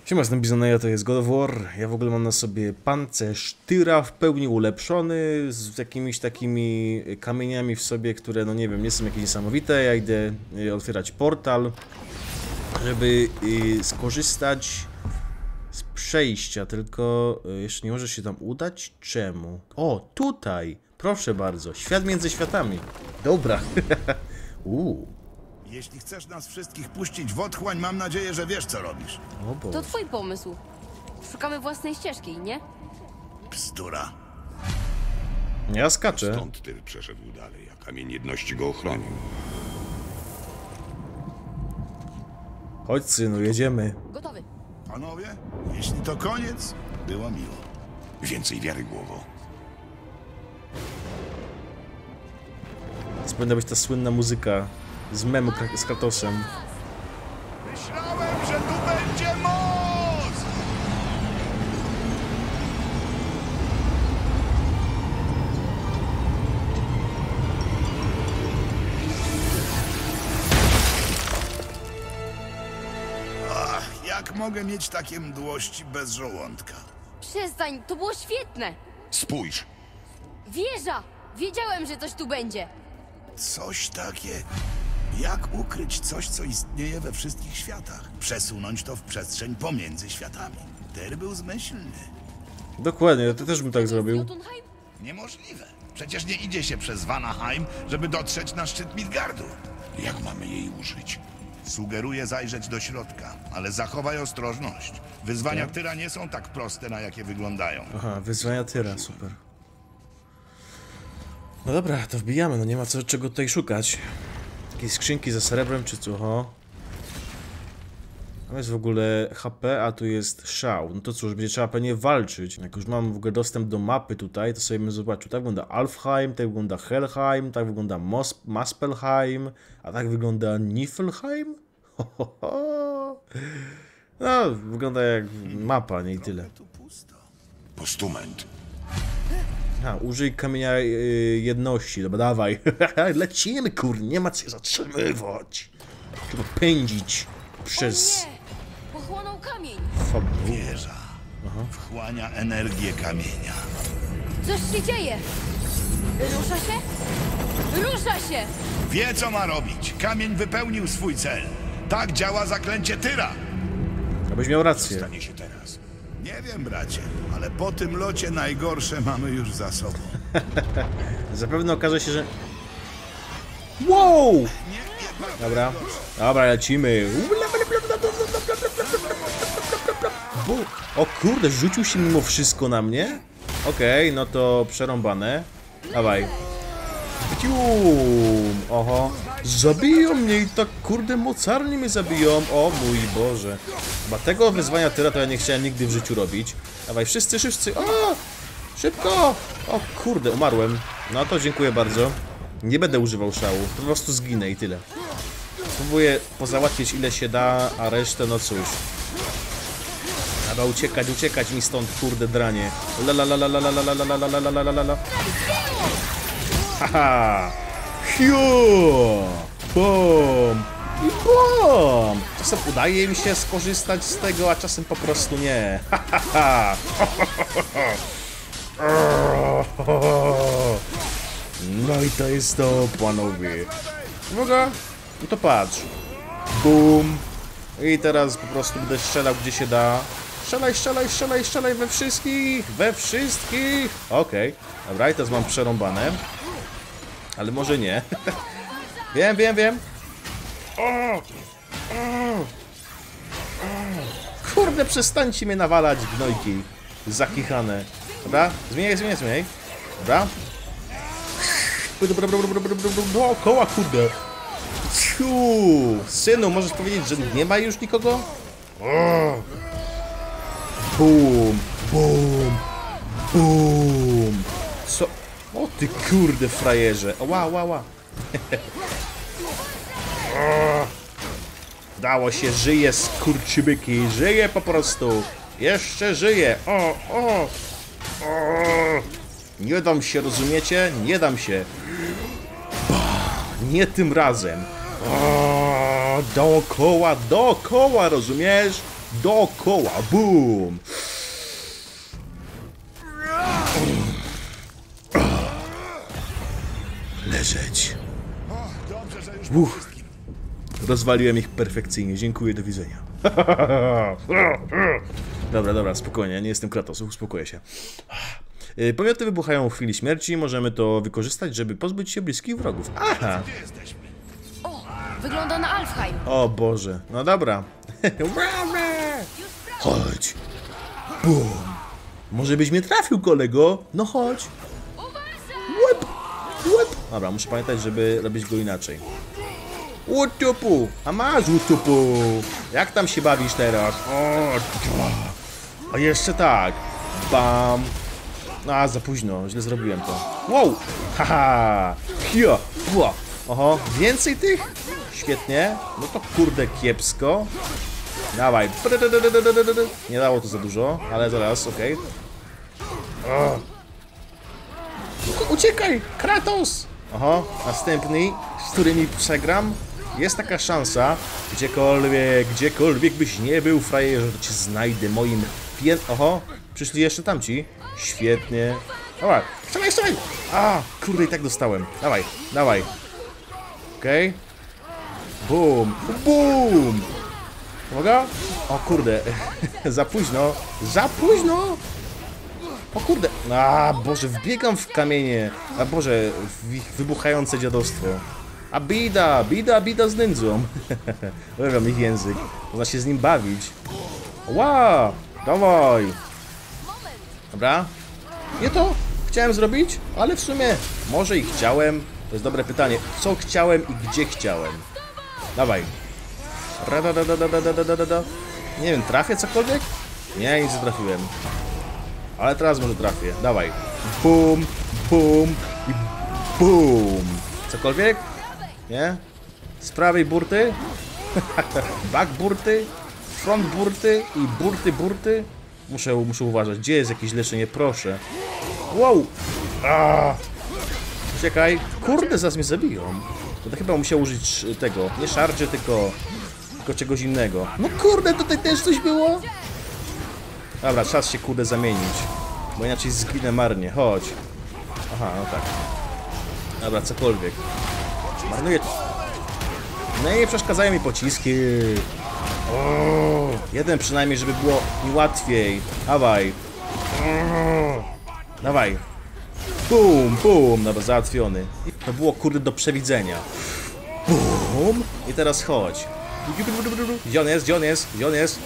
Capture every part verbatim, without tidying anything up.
Siema, jestem Bizoneja, to jest God of War. Ja w ogóle mam na sobie pancerz tyra w pełni ulepszony, z jakimiś takimi kamieniami w sobie, które, no nie wiem, nie są jakieś niesamowite. Ja idę otwierać portal, żeby skorzystać z przejścia, tylko jeszcze nie może się tam udać. Czemu? O, tutaj! Proszę bardzo, świat między światami. Dobra. Uuu. Jeśli chcesz nas wszystkich puścić w otchłań, mam nadzieję, że wiesz, co robisz. O Boże. To twój pomysł. Szukamy własnej ścieżki, nie? Bzdura. Ja skaczę. Stąd Tyr przeszedł dalej, a kamień jedności go ochronił. Chodź, synu, jedziemy. Gotowy. Panowie, jeśli to koniec, było miło. Więcej wiary, głowo. To powinna być ta słynna muzyka z memu z Kratosem. Myślałem, że tu będzie moc! Ach, jak mogę mieć takie mdłości bez żołądka? Przestań, to było świetne! Spójrz! Wieża! Wiedziałem, że coś tu będzie. Coś takiego. Jak ukryć coś, co istnieje we wszystkich światach? Przesunąć to w przestrzeń pomiędzy światami. Tyr był zmyślny. Dokładnie, to też bym tak zrobił. Jotunheim? Niemożliwe. Przecież nie idzie się przez Vanaheim, żeby dotrzeć na szczyt Midgardu. Jak mamy jej użyć? Sugeruję zajrzeć do środka, ale zachowaj ostrożność. Wyzwania Tak. Tyra nie są tak proste, na jakie wyglądają. Aha, wyzwania tyra, super. No dobra, to wbijamy, no nie ma co, czego tutaj szukać. Jakieś skrzynki ze srebrem czy co, ho? Tam jest w ogóle H P, a tu jest szał. No to cóż, będzie trzeba pewnie walczyć. Jak już mam w ogóle dostęp do mapy tutaj, to sobie bym zobaczył. Tak wygląda Alfheim, tak wygląda Helheim, tak wygląda Mos Muspelheim, a tak wygląda Niflheim? Ho, ho, ho. No, wygląda jak mapa, nie i tyle. Tu pusto. Postument. A, użyj kamienia y, jedności, dobra, dawaj. Lecimy, kur, nie ma co się zatrzymywać. Trzeba pędzić przez O nie! Pochłonął kamień! fabułę. Wieża wchłania energię kamienia. Coś się dzieje! Rusza się? Rusza się! Wie, co ma robić. Kamień wypełnił swój cel. Tak działa zaklęcie Tyra. Abyś miał rację. Stanie się teraz. Nie wiem, bracie, ale po tym locie najgorsze mamy już za sobą. Zapewne okaże się, że... Wow! Nie, nie, Dobra, dobra, lecimy. Bu. O kurde, rzucił się mimo wszystko na mnie? Okej, okay, no to przerąbane. Dawaj. Bcium. Oho. Zabiją mnie i tak kurde mocarnie mnie zabiją. O mój Boże. Chyba tego wyzwania tyra to ja nie chciałem nigdy w życiu robić. Dawaj, wszyscy, wszyscy. O! Szybko! O kurde, umarłem. No to dziękuję bardzo. Nie będę używał szału. Po prostu zginę i tyle. Spróbuję pozałatwić ile się da, a resztę no cóż. Trzeba uciekać, uciekać mi stąd, kurde dranie. La la la la la la la la la la la la la la la. Haha! Hiu! Bum! I bum! Czasem udaje mi się skorzystać z tego, a czasem po prostu nie. Hahaha! No i to jest to, panowie. Uwaga! No to patrz. Bum! I teraz po prostu będę strzelał gdzie się da. Strzelaj, strzelaj, strzelaj, strzelaj we wszystkich! We wszystkich! Okej. Okay. Dobra, i teraz mam przerąbane. Ale może nie. Wiem, wiem, wiem. O! O! O! Kurde, przestańcie mnie nawalać, gnojki. Zakichane. Dobra, zmieniaj, zmieniaj, zmieniaj. Dobra. Dookoła, kurde. Ciu. Synu, możesz powiedzieć, że nie ma już nikogo? O! Bum, bum, bum. Co? O ty kurde frajerze. Ła, ła, ła. Dało się, żyje skurczybyki. Żyje po prostu. Jeszcze żyje. O, o, o. Nie dam się, rozumiecie? Nie dam się. Nie tym razem. O, dookoła, dookoła, rozumiesz? Dookoła, boom! Leżeć. Dobrze, że już Uff. Rozwaliłem ich perfekcyjnie, dziękuję, do widzenia. Dobra, dobra, spokojnie, nie jestem Kratos, uspokoję się. Pomioty wybuchają w chwili śmierci, możemy to wykorzystać, żeby pozbyć się bliskich wrogów. Aha! gdzie jesteśmy? O, wygląda na Alfheim. O Boże, no dobra. Chodź. Bum. Może byś mnie trafił, kolego? No chodź. Łeb, łeb. Dobra, muszę pamiętać, żeby robić go inaczej. Łutupu, a masz łutupu. Jak tam się bawisz teraz? O, a jeszcze tak. Bam. A, za późno, źle zrobiłem to. Wow, haha. Hio, ło. Oho, więcej tych? Świetnie. No to kurde kiepsko. Dawaj. Nie dało to za dużo, ale zaraz, okej. Okay. Uciekaj, Kratos! Oho, następny, z którymi przegram. Jest taka szansa, gdziekolwiek, gdziekolwiek byś nie był, frajerze, to cię znajdę moim pię... Oho, przyszli jeszcze tamci. Świetnie. Dobra, strzelaj, strzelaj! A, kurde, i tak dostałem. Dawaj, dawaj. Okej. Okay. Bum, bum! Uwaga! O kurde, za późno, za późno! O kurde, a Boże, wbiegam w kamienie. A Boże, w ich wybuchające dziadostwo. A bida, bida, bida z nędzą. Uwielbiam ich język, można się z nim bawić. Wow, dawaj. Dobra, nie to chciałem zrobić, ale w sumie może i chciałem. To jest dobre pytanie, co chciałem i gdzie chciałem. Dawaj. Nie wiem, trafię cokolwiek? Nie, nic nie trafiłem. Ale teraz może trafię. Dawaj. Bum, bum i bum. Cokolwiek? Nie? Z prawej burty? Back burty? Front burty i burty burty? Muszę, muszę uważać. Gdzie jest jakieś leczenie? Proszę. Wow! Ah. Uciekaj. Kurde, zaraz mnie zabiją. To chyba musiał użyć tego. Nie szardzie, tylko... tylko czegoś innego. No kurde, tutaj też coś było? Dobra, czas się kurde zamienić. Bo inaczej zginę marnie. Chodź. Aha, no tak. Dobra, cokolwiek. Marnuję... No i nie przeszkadzają mi pociski. O, jeden przynajmniej, żeby było mi łatwiej. Dawaj. O, dawaj. Bum, bum. Dobra, załatwiony. To było kurde do przewidzenia. Bum. I teraz chodź. Gdzie on jest? Gdzie on jest? Gdzie on jest?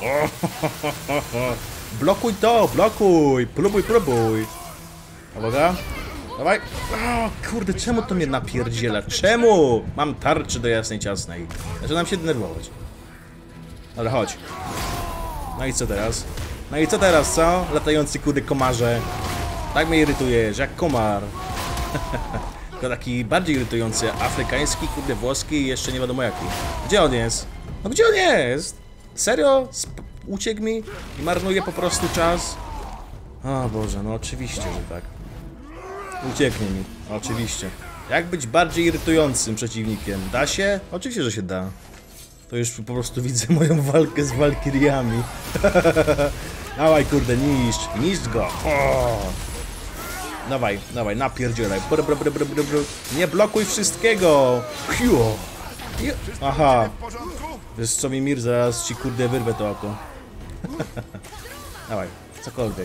Blokuj to, blokuj. Próbuj, próbuj. Uwaga. Dawaj. O, kurde, czemu to mnie napierdziela? Czemu? Mam tarczy do jasnej ciasnej. Zaczynam się denerwować. Dobra, chodź. No i co teraz? No i co teraz, co? Latający kurde komarze. Tak mnie irytujesz, jak komar. Tylko taki bardziej irytujący, afrykański, kurde włoski i jeszcze nie wiadomo jaki. Gdzie on jest? No gdzie on jest? Serio? Sp uciekł mi i marnuje po prostu czas? O Boże, no oczywiście, że tak. Ucieknie mi, oczywiście. Jak być bardziej irytującym przeciwnikiem? Da się? Oczywiście, że się da. To już po prostu widzę moją walkę z walkiriami. Dawaj kurde, niszcz, niszcz go. O! Dawaj, dawaj, napierdzielaj. Br, br, br, br, br, br. Nie blokuj wszystkiego. Piu. Aha. Wiesz co, Mimir, zaraz ci kurde wyrwę to oko. Dawaj, cokolwiek.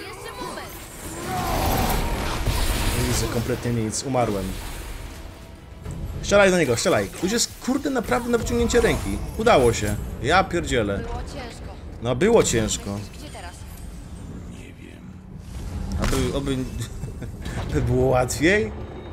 Nie widzę kompletnie nic, umarłem. Strzelaj do niego, strzelaj. Tu jest kurde naprawdę na wyciągnięcie ręki. Udało się. Ja pierdzielę. Było ciężko. No było ciężko. Gdzie teraz? Aby, oby... by było łatwiej?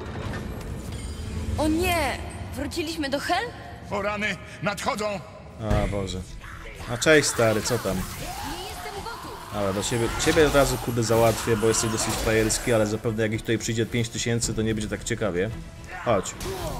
O nie! Wróciliśmy do Hel? O rany, nadchodzą! A Boże. A cześć stary, co tam? Nie jestem gotów. Dobra, do ciebie, ciebie od razu kurde załatwię, bo jesteś dosyć frajerski, ale zapewne jak ich tutaj przyjdzie pięć tysięcy, to nie będzie tak ciekawie. Chodź.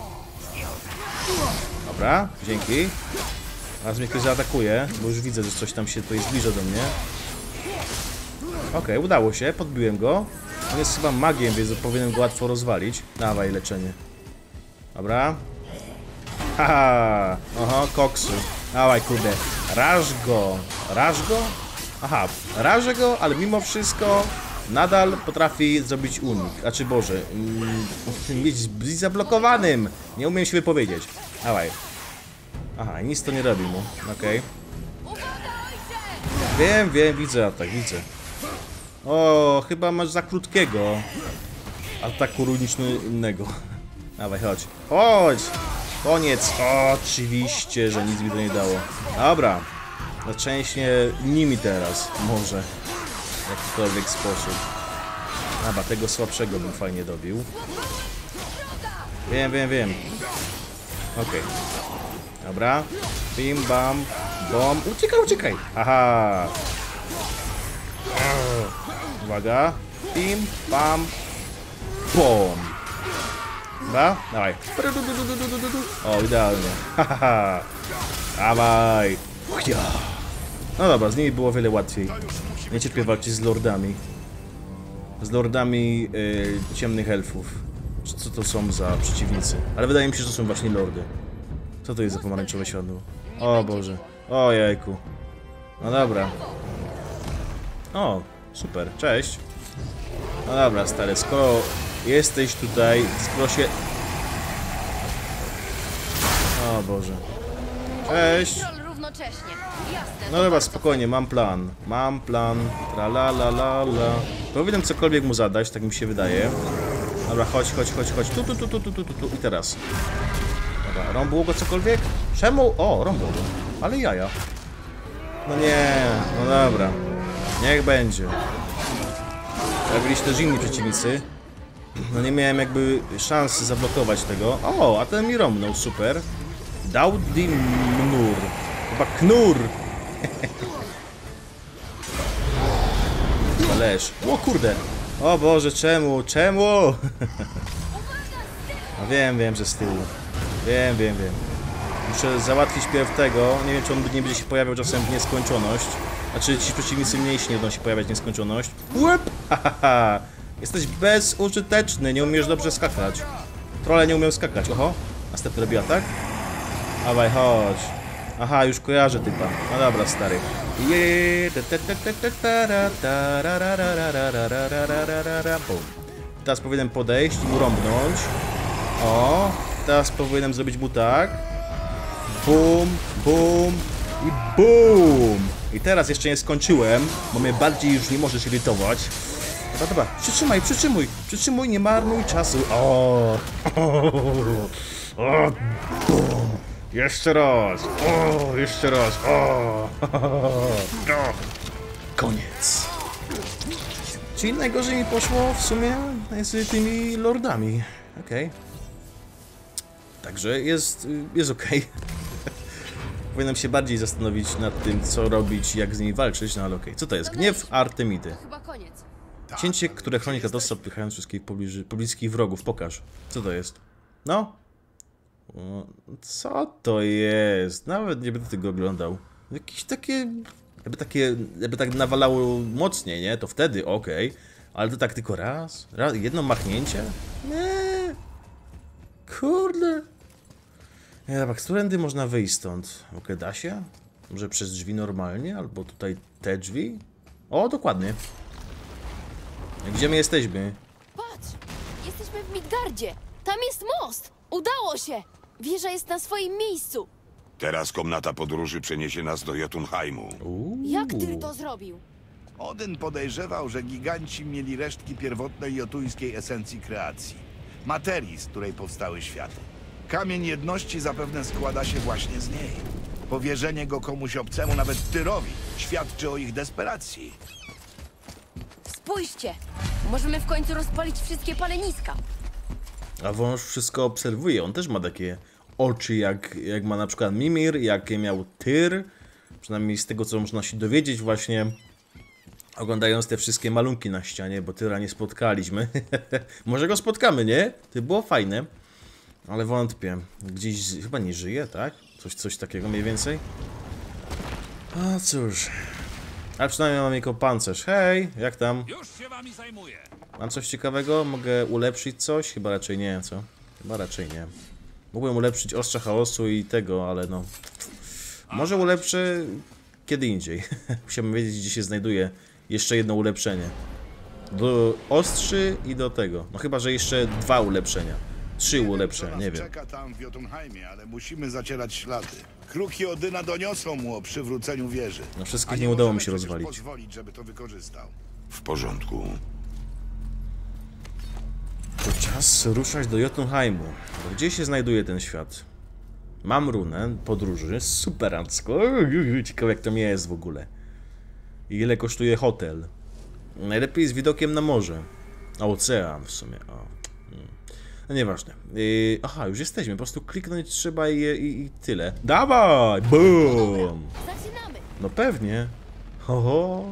Dobra, dzięki. Teraz mnie ktoś zaatakuje, bo już widzę, że coś tam się tutaj zbliża do mnie. Okej, okay, udało się, podbiłem go. On jest chyba magiem, więc powinienem go łatwo rozwalić. Dawaj, leczenie. Dobra. Haha, oho, koksu. Dawaj, kurde. Raż go. Raż go? Aha, rażę go, ale mimo wszystko nadal potrafi zrobić unik. Znaczy, Boże, mm, być, być zablokowanym. Nie umiem się wypowiedzieć. Dawaj. Aha, nic to nie robi mu. Okej. Okay. Wiem, wiem, widzę atak, widzę. O, chyba masz za krótkiego ataku runicznego. Dawaj, chodź. Chodź! Koniec. O, oczywiście, że nic mi to nie dało. Dobra. Zaczęśnie nimi teraz. Może. W jakikolwiek sposób. Dobra, tego słabszego bym fajnie dobił. Wiem, wiem, wiem. Okej. Okay. Dobra. Bim, bam, bom. Uciekaj, uciekaj. Aha. Uwaga. Bim, bam, bom. Dobra, dawaj. O, idealnie. Haha. Dawaj. No dobra, z nimi było wiele łatwiej. Nie cierpię walczyć z lordami. Z lordami yy, ciemnych elfów. Co to są za przeciwnicy? Ale wydaje mi się, że to są właśnie lordy. Co to jest za pomarańczowe światło? O Boże. O jajku. No dobra. O, super. Cześć. No dobra, stary, skoro jesteś tutaj, skoro się... O Boże. Cześć. No dobra, spokojnie, mam plan. Mam plan. Tra la la la la. Powinienem cokolwiek mu zadać, tak mi się wydaje. Dobra, chodź, chodź, chodź, chodź. Tu, tu, tu, tu, tu, tu, tu, tu. I teraz. Dobra, rąbło go cokolwiek? Czemu? O, rąbło go. Ale jaja. No nie, no dobra. Niech będzie. Byliście też inni przeciwnicy. No nie miałem jakby szans zablokować tego. O, a ten mi rąbnął, super. Daudi Mnur. Chyba Knur. Leż. O kurde. O Boże, czemu? Czemu? No wiem, wiem, że z tyłu. Wiem, wiem, wiem. Muszę załatwić pierw tego. Nie wiem, czy on nie będzie się pojawiał czasem w nieskończoność. Znaczy ci przeciwnicy mniejsi nie będą się pojawiać w nieskończoność. Łeb! Hahaha. Jesteś bezużyteczny, nie umiesz dobrze skakać. Trolle nie umieją skakać. Oho. Następny robi atak. Dawaj, chodź. Aha, już kojarzę typa. No dobra, stary. Teraz powinienem podejść i mu rąbnąć. O, teraz powinienem zrobić mu tak. Bum, bum i bum. I teraz jeszcze nie skończyłem, bo mnie bardziej już nie możesz irytować. Dobra, dobra, przytrzymaj, przytrzymuj, przytrzymuj, nie marnuj czasu. O, o, bum. Jeszcze raz! O, jeszcze raz! O, no. Koniec. Czyli najgorzej mi poszło w sumie z tymi lordami. Okej. Okay. Także jest, jest okej. Okay. Powinienem się bardziej zastanowić nad tym, co robić, jak z nimi walczyć, no ale okej. Okay. Co to jest? Gniew Artemidy. Cięcie, które chroni Katossa, odpychając wszystkich pobliskich wrogów. Pokaż. Co to jest? No? Co to jest? Nawet nie będę tego oglądał. Jakieś takie... Jakby takie... Jakby tak nawalało mocniej, nie? To wtedy okej. Okay. Ale to tak tylko raz? raz jedno machnięcie? Nie. Kurde. Nie, dobra, którędy można wyjść stąd? Okej, da się? Może przez drzwi normalnie? Albo tutaj te drzwi? O, dokładnie. Gdzie my jesteśmy? Patrz! Jesteśmy w Midgardzie! Tam jest most! Udało się! Wieża jest na swoim miejscu! Teraz komnata podróży przeniesie nas do Jotunheimu. Uuu. Jak Tyr to zrobił? Odyn podejrzewał, że giganci mieli resztki pierwotnej jotuńskiej esencji kreacji. Materii, z której powstały światy. Kamień jedności zapewne składa się właśnie z niej. Powierzenie go komuś obcemu, nawet Tyrowi, świadczy o ich desperacji. Spójrzcie! Możemy w końcu rozpalić wszystkie paleniska! A wąż wszystko obserwuje, on też ma takie oczy jak, jak ma na przykład Mimir, jakie miał Tyr. Przynajmniej z tego, co można się dowiedzieć właśnie oglądając te wszystkie malunki na ścianie, bo Tyra nie spotkaliśmy. Może go spotkamy, nie? To było fajne. Ale wątpię. Gdzieś chyba nie żyje, tak? Coś, coś takiego mniej więcej. A cóż. Ale przynajmniej mam jego pancerz. Hej, jak tam? Już się wami zajmuję. Mam coś ciekawego? Mogę ulepszyć coś? Chyba raczej nie, co? Chyba raczej nie. Mógłbym ulepszyć ostrza chaosu i tego, ale no... Może ulepszę kiedy indziej. Musiałbym wiedzieć, gdzie się znajduje jeszcze jedno ulepszenie. Do ostrzy i do tego. No chyba, że jeszcze dwa ulepszenia. Trzy ulepszenia, nie wiem. Czeka tam w Jotunheimie, ale musimy zacierać ślady. Kruki Odyna doniosą mu o przywróceniu wieży. No wszystkich A nie udało mi możemy się przecież rozwalić. pozwolić, żeby to wykorzystał. W porządku. To czas ruszać do Jotunheimu. Bo gdzie się znajduje ten świat? Mam runę podróży, superancko. Ciekawe jak to nie jest w ogóle. I ile kosztuje hotel? Najlepiej z widokiem na morze. A ocean w sumie. O. No nieważne. Yy, aha, już jesteśmy. Po prostu kliknąć trzeba i, i, i tyle. Dawaj! Boom! Zaczynamy! No pewnie. Ho, ho.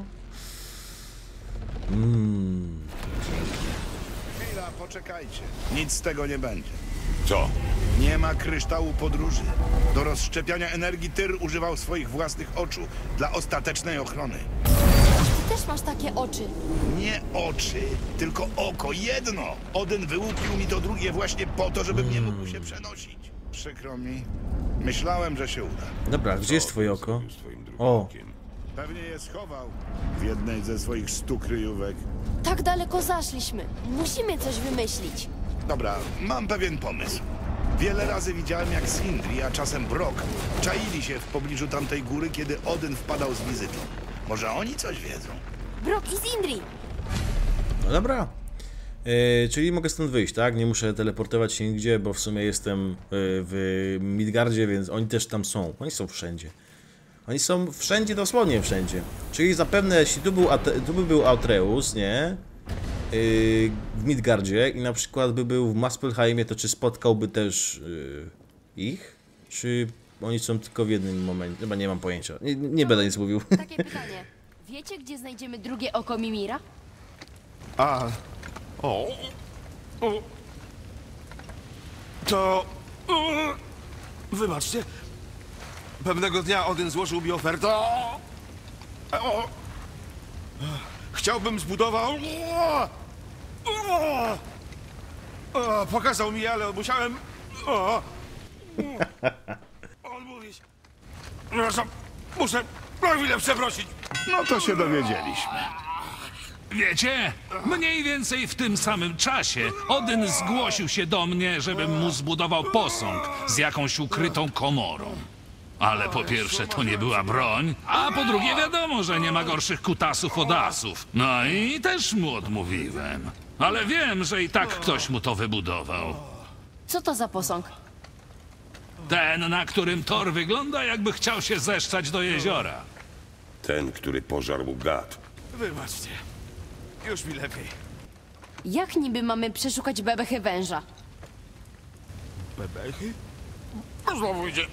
Mm. Chwila, poczekajcie. Nic z tego nie będzie. Co? Nie ma kryształu podróży. Do rozszczepiania energii Tyr używał swoich własnych oczu dla ostatecznej ochrony. Ty też masz takie oczy. Nie oczy, tylko oko, jedno. Odyn wyłupił mi to drugie właśnie po to, żebym nie mógł się przenosić. Przykro mi. Myślałem, że się uda. Dobra, gdzie jest twoje oko? Z twoim drugim O. okiem. Pewnie je schował w jednej ze swoich stu kryjówek. Tak daleko zaszliśmy. Musimy coś wymyślić. Dobra, mam pewien pomysł. Wiele razy widziałem, jak Sindri, a czasem Brok, czaili się w pobliżu tamtej góry, kiedy Odyn wpadał z wizytą. Może oni coś wiedzą? Brok i Sindri! No dobra. Yy, czyli mogę stąd wyjść, tak? Nie muszę teleportować się nigdzie, bo w sumie jestem yy, w Midgardzie, więc oni też tam są. Oni są wszędzie. Oni są wszędzie, dosłownie wszędzie. Czyli zapewne, jeśli tu, był Ate tu by był Atreus, nie? Yy, w Midgardzie i na przykład by był w Muspelheimie, to czy spotkałby też yy, ich? Czy oni są tylko w jednym momencie? Chyba nie mam pojęcia. Nie, nie będę nic mówił. Takie pytanie. Wiecie, gdzie znajdziemy drugie oko Mimira? A. O. o. To. o, Wybaczcie. Pewnego dnia Odyn złożył mi ofertę. O. O. Chciałbym zbudował. O. O. O. Pokazał mi, ale musiałem. O. Odmówić. Przepraszam. Muszę na chwilę przeprosić. No to się dowiedzieliśmy. Wiecie, mniej więcej w tym samym czasie Odyn zgłosił się do mnie, żebym mu zbudował posąg z jakąś ukrytą komorą. Ale po pierwsze to nie była broń, a po drugie wiadomo, że nie ma gorszych kutasów od asów. No i też mu odmówiłem. Ale wiem, że i tak ktoś mu to wybudował. Co to za posąg? Ten, na którym Thor wygląda, jakby chciał się zeszczać do jeziora. Ten, który pożarł gad. Wybaczcie. Już mi lepiej. Jak niby mamy przeszukać bebechy węża? Bebechy? Znowu idzie.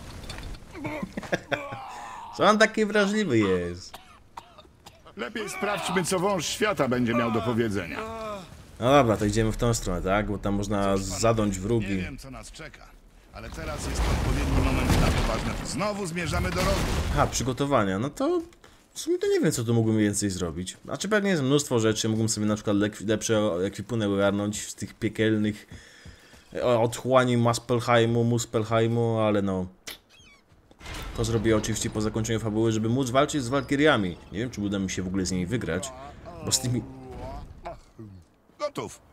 Co on taki wrażliwy jest? Lepiej sprawdźmy, co wąż świata będzie miał do powiedzenia. No dobra, to idziemy w tą stronę, tak? Bo tam można zadąć Nie wrógi. wiem, co nas czeka, ale teraz jest odpowiedni moment na poważne. Znowu zmierzamy do rogu. Aha, przygotowania. No to w sumie to nie wiem, co tu mógłbym więcej zrobić. Znaczy pewnie jest mnóstwo rzeczy. Mógłbym sobie na przykład lek- lepsze ekwipunek ogarnąć z tych piekielnych otchłani Muspelheimu, Muspelheimu, ale no... To zrobię oczywiście po zakończeniu fabuły, żeby móc walczyć z Walkiriami. Nie wiem, czy uda mi się w ogóle z nimi wygrać, bo z tymi... Gotów.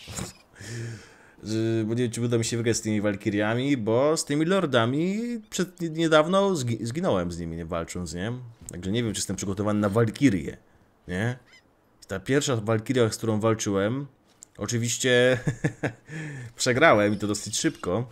Z, bo nie wiem, czy uda mi się wygrać z tymi Walkiriami, bo z tymi lordami przed niedawno zgi zginąłem z nimi, nie walcząc, nie? Także nie wiem, czy jestem przygotowany na Walkirię, nie? Ta pierwsza Walkiria, z którą walczyłem, oczywiście przegrałem i to dosyć szybko.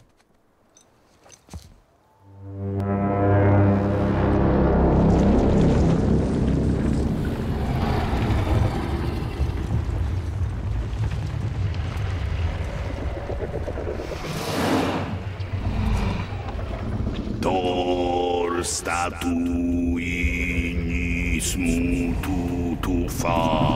Tor statui nis mutu tu fa.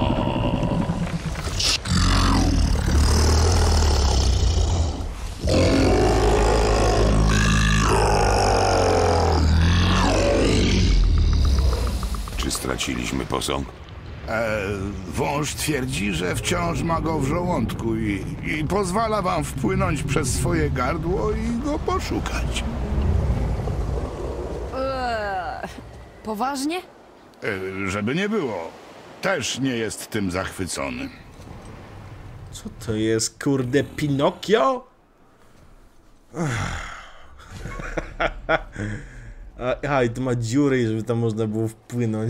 Czy straciliśmy posąg? E, wąż twierdzi, że wciąż ma go w żołądku i, i pozwala wam wpłynąć przez swoje gardło i go poszukać. Eee, Poważnie? E, żeby nie było. Też nie jest tym zachwycony. Co to jest, kurde, Pinokio? A, a, i to ma dziury, żeby tam można było wpłynąć.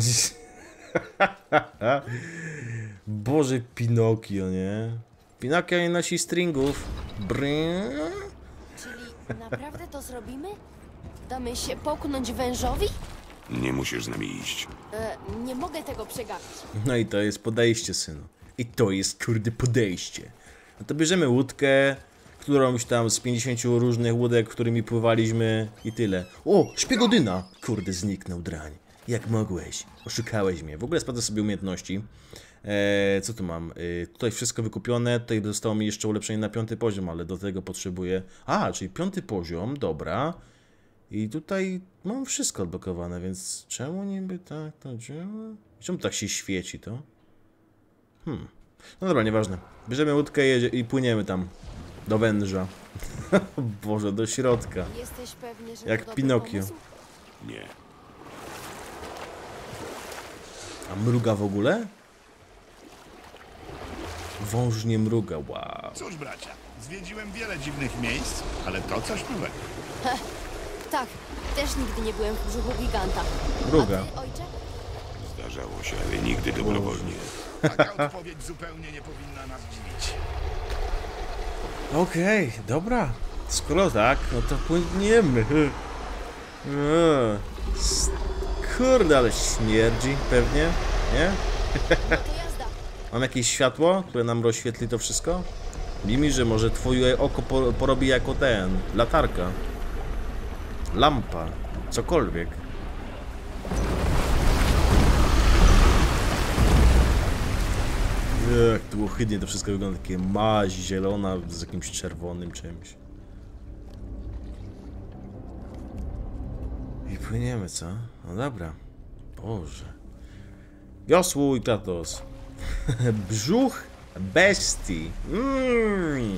Boże, Pinokio, nie? Pinokio nie nosi stringów. Brrr. Czyli naprawdę to zrobimy? Damy się połknąć wężowi? Nie musisz z nami iść. E, nie mogę tego przegapić. No i to jest podejście, synu. I to jest, kurde, podejście. No to bierzemy łódkę, którąś tam z pięćdziesięciu różnych łódek, którymi pływaliśmy i tyle. O, szpiegodyna! Kurde, zniknął drań. Jak mogłeś? Oszukałeś mnie. W ogóle sprawdzę sobie umiejętności. Eee, co tu mam? Eee, tutaj wszystko wykupione, tutaj zostało mi jeszcze ulepszenie na piąty poziom, ale do tego potrzebuję... A, czyli piąty poziom, dobra. I tutaj mam wszystko odblokowane, więc czemu niby tak to działa? Czemu tak się świeci to? Hmm. No dobra, nieważne. Bierzemy łódkę jedzie i płyniemy tam. Do węża. Boże, do środka. Jesteś pewny, że Jak to dobry Pinokio. pomysł? Nie. A mruga w ogóle? Wąż nie mruga, wow. Cóż, bracia, zwiedziłem wiele dziwnych miejsc, ale to coś nowego. Tak, też nigdy nie byłem w brzuchu giganta. Mruga. A ty, ojcze? Zdarzało się, ale nigdy dobrowolnie. Taka odpowiedź zupełnie nie powinna nas dziwić. Okej, dobra. Skoro tak, no to płyniemy. Eee, s- Kurde, ale śmierdzi pewnie, nie? No to jazda. Mam jakieś światło, które nam rozświetli to wszystko? Mimi, że może twoje oko po- porobi jako ten, latarka. Lampa, cokolwiek. Jak to ohydnie to wszystko wygląda, takie maź zielona z jakimś czerwonym czymś. I płyniemy, co? No dobra. Boże. Wiosłuj, Kratos. Brzuch bestii. Mm.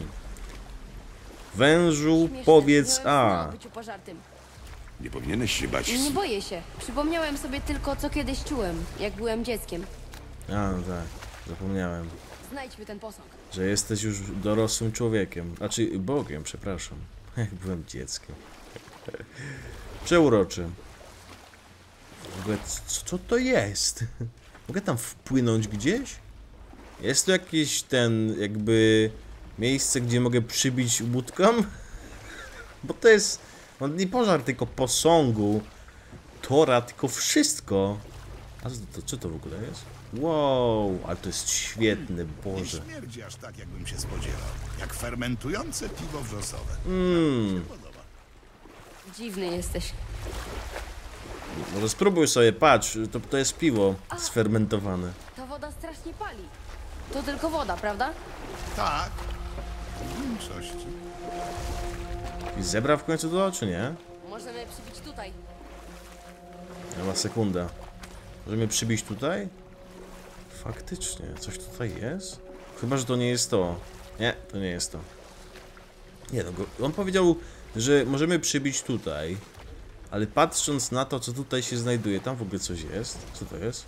Wężu, Śmieszne, powiedz miałem A. sny o byciu pożartym. Nie powinieneś się bać. Nie boję się. Przypomniałem sobie tylko, co kiedyś czułem, jak byłem dzieckiem. A, no tak. Zapomniałem, Znajdźmy ten posąg. że jesteś już dorosłym człowiekiem. Znaczy, Bogiem, przepraszam. Jak byłem dzieckiem. Przeuroczy. W ogóle, co, co to jest? Mogę tam wpłynąć gdzieś? Jest to jakieś ten, jakby miejsce, gdzie mogę przybić łódką? Bo to jest, on nie pożar tylko posągu, tora, tylko wszystko. A co to, co to w ogóle jest? Wow, ale to jest świetne, Nie Boże. śmierdzi aż tak, jakbym się spodziewał. Jak fermentujące piwo wrzosowe. Mmm, Podoba. Dziwny jesteś. może spróbuj sobie, patrz, to, to jest piwo sfermentowane. Ta woda strasznie pali. To tylko woda, prawda? Tak. W większości. I zebra w końcu to, czy nie? Możemy przybić tutaj. Chyba sekunda. Możemy przybić tutaj? Faktycznie, coś tutaj jest? Chyba, że to nie jest to. Nie, to nie jest to. Nie, no, go- on powiedział, że możemy przybić tutaj. Ale patrząc na to, co tutaj się znajduje, tam w ogóle coś jest. Co to jest?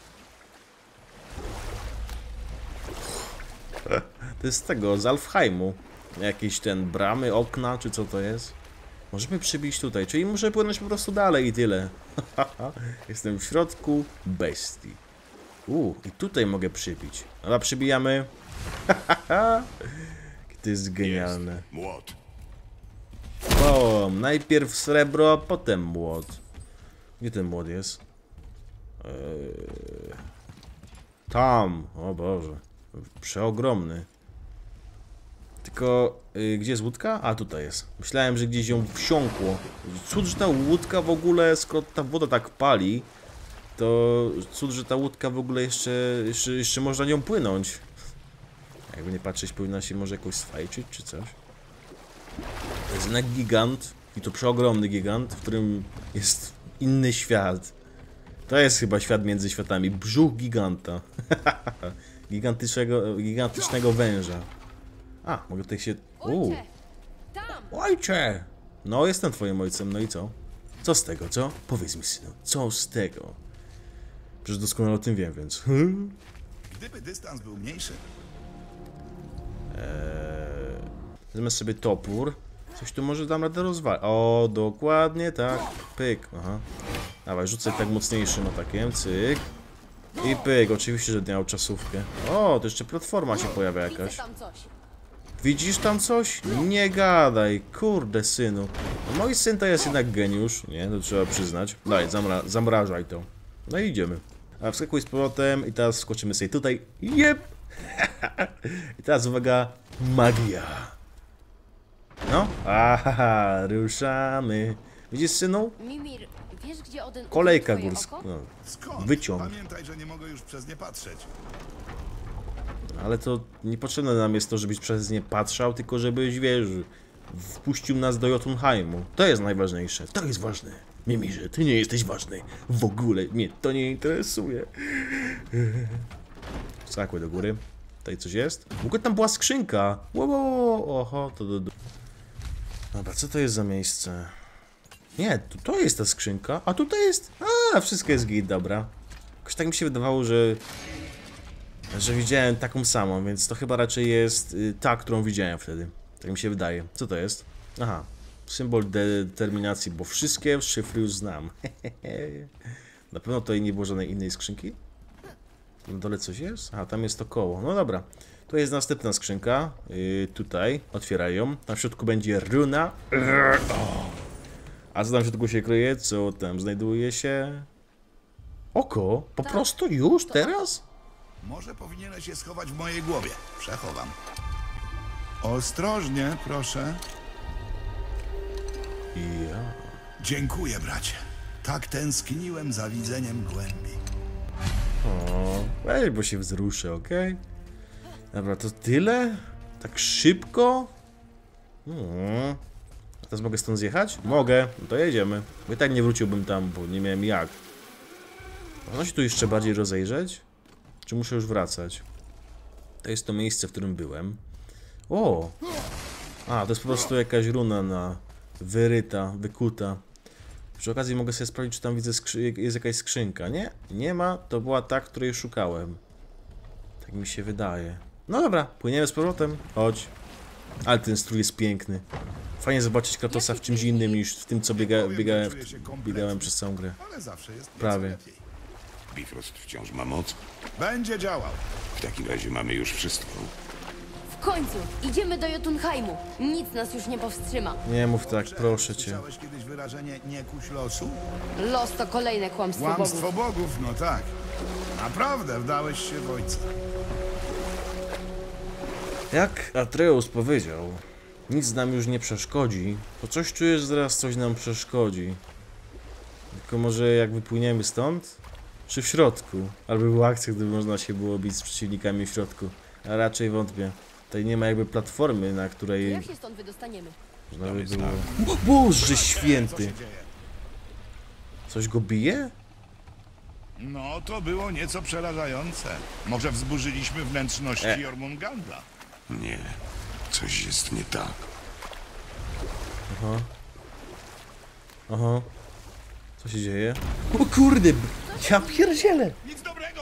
To jest z tego, z Alfheimu. Jakieś ten bramy, okna, czy co to jest? Możemy przybić tutaj, czyli muszę płynąć po prostu dalej i tyle. Jestem w środku bestii. U, i tutaj mogę przybić. Dobra, przybijamy. To jest genialne. Młot. O, najpierw srebro, a potem młot. Gdzie ten młot jest? Eee... Tam, o Boże. Przeogromny. Tylko, y, gdzie jest łódka? A, tutaj jest. Myślałem, że gdzieś ją wsiąkło. Cud, że ta łódka w ogóle, skoro ta woda tak pali, to cud, że ta łódka w ogóle jeszcze, jeszcze, jeszcze można nią płynąć. Jakby nie patrzeć, powinna się może jakoś sfajczyć, czy coś. To jest jednak gigant, i to przeogromny gigant, w którym jest inny świat. To jest chyba świat między światami. Brzuch giganta. Gigantycznego, gigantycznego węża. A, mogę tutaj się... Uuu. Ojcze! Tam! Ojcze! No, jestem twoim ojcem, no i co? Co z tego, co? Powiedz mi, synu, co z tego? Przecież doskonale o tym wiem, więc... Gdyby dystans był mniejszy, Eee, wezmę sobie topór. Coś tu może dam radę rozwalić. O, dokładnie tak. Pyk, aha. Dawaj, rzucę tak mocniejszym atakiem, cyk. I pyk, oczywiście, że miał czasówkę. O, to jeszcze platforma się pojawia Widzę jakaś. tam coś. Widzisz tam coś? Nie gadaj, kurde synu. No mój syn to jest jednak geniusz, nie? To trzeba przyznać. Daj, zamra zamrażaj to. No i idziemy. A wskakuj z powrotem i teraz skoczymy sobie tutaj. Jep! I teraz uwaga, magia. No, aha, ruszamy. Widzisz, synu? Mimir, wiesz gdzie Odyn Kolejka ukrył twoje górska. oko? No, skąd? wyciąg. Pamiętaj, że nie mogę już przez nie patrzeć. Ale to niepotrzebne nam jest to, żebyś przez nie patrzał, tylko żebyś, wiesz, wpuścił nas do Jotunheimu. To jest najważniejsze. To jest ważne. Mimirze, ty nie jesteś ważny. W ogóle mnie to nie interesuje. Skakły do góry. Tutaj coś jest. W ogóle tam była skrzynka. Wow, wow, oho, to do... Dobra, co to jest za miejsce? Nie, to, to jest ta skrzynka, a tutaj jest... A, wszystko jest git, dobra. Jakoś tak mi się wydawało, że... że widziałem taką samą, więc to chyba raczej jest y, ta, którą widziałem wtedy. Tak mi się wydaje. Co to jest? Aha. Symbol determinacji, bo wszystkie szyfry już znam. Na pewno tutaj nie było żadnej innej skrzynki? Na dole coś jest? Aha, tam jest to koło. No dobra. To jest następna skrzynka. Yy, tutaj. Otwieraj ją. Tam w środku będzie runa. A co tam w środku się kryje? Co tam znajduje się? Oko? Po prostu już? Teraz? Może powinieneś je schować w mojej głowie. Przechowam. Ostrożnie, proszę. Ja. Dziękuję, bracie. Tak tęskniłem za widzeniem głębi. O, weź, bo się wzruszę, okej? Dobra, to tyle? Tak szybko? Hmm. A teraz mogę stąd zjechać? Mogę, no to jedziemy. Bo i tak nie wróciłbym tam, bo nie miałem jak. Można się tu jeszcze bardziej rozejrzeć? Czy muszę już wracać? To jest to miejsce, w którym byłem. O! A, to jest po prostu jakaś runa na... wyryta, wykuta. Przy okazji mogę sobie sprawdzić, czy tam widzę skrzy... jest jakaś skrzynka. Nie? Nie ma. To była ta, której szukałem. Tak mi się wydaje. No dobra, płyniemy z powrotem. Chodź. Ale ten strój jest piękny. Fajnie zobaczyć Kratosa w czymś innym niż w tym, co biega... biegałem, w... biegałem przez całą grę. Ale zawsze jest nieco Prawie. lepiej. Bifrost wciąż ma moc. Będzie działał. W takim razie mamy już wszystko. W końcu, idziemy do Jotunheimu. Nic nas już nie powstrzyma. Nie mów tak, proszę cię. Słyszałeś kiedyś wyrażenie nie kuś losu? Los to kolejne kłamstwo Kłamstwo bogów. bogów, no tak. Naprawdę wdałeś się w ojca. Jak Atreus powiedział, nic nam już nie przeszkodzi, to coś czuję, że zaraz coś nam przeszkodzi. Tylko może jak wypłyniemy stąd? Czy w środku? Albo była akcja, gdyby można się było bić z przeciwnikami w środku. A raczej wątpię. Tutaj nie ma jakby platformy, na której Jak się stąd wydostaniemy? można by było... O Boże święty! Coś go bije? No, to było nieco przerażające. Może wzburzyliśmy wnętrzności E. Jormungandla. Nie, coś jest nie tak. Aha. Aha. Co się dzieje? O kurde! Ja pierdzielę! Nic dobrego!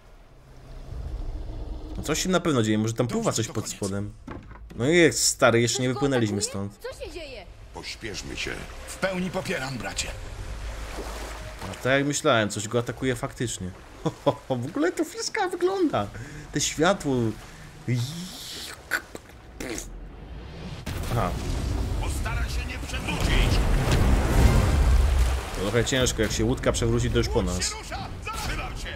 No coś się na pewno dzieje, może tam pływa coś pod spodem. No i jest stary, jeszcze nie Ktoś go wypłynęliśmy atakuje? stąd. Co się dzieje? Pośpieszmy się. W pełni popieram, bracie. A tak jak myślałem, coś go atakuje faktycznie. Ho, ho, ho, w ogóle to fiska wygląda. Te światło. Aha, Postaraj się nie przewrócić. to trochę ciężko, jak się łódka przewróci, to już po nas. Rusza! Zatrzymam się!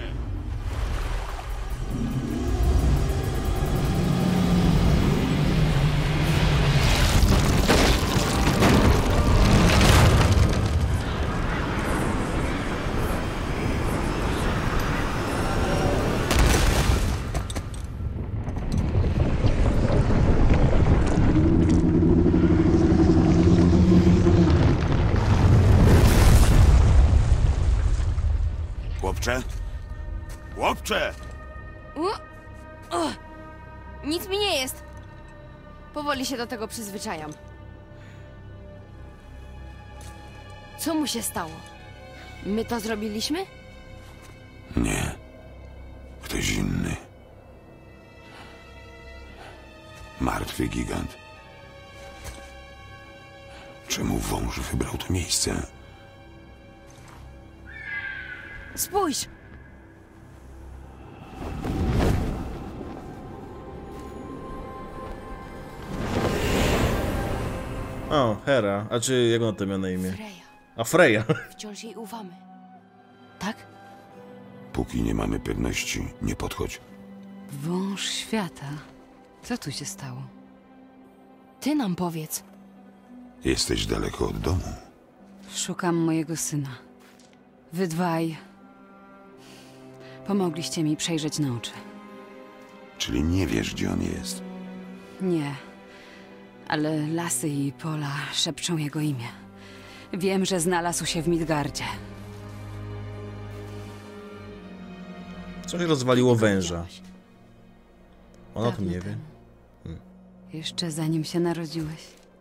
Chłopcze? Chłopcze! Nic mi nie jest. Powoli się do tego przyzwyczajam. Co mu się stało? My to zrobiliśmy? Nie. Ktoś inny. Martwy gigant. Czemu wąż wybrał to miejsce? Spójrz! O, Hera. A czy jak ona to miała na imię? Freja. A Freja. Wciąż jej ufamy. Tak? Póki nie mamy pewności, nie podchodź. Wąż świata. Co tu się stało? Ty nam powiedz. Jesteś daleko od domu. Szukam mojego syna. Wy dwaj pomogliście mi przejrzeć na oczy. Czyli nie wiesz, gdzie on jest. Nie, ale lasy i pola szepczą jego imię. Wiem, że znalazł się w Midgardzie. Coś rozwaliło węża. Ona o tym Dawno nie wie. temu. Jeszcze zanim się narodziłeś.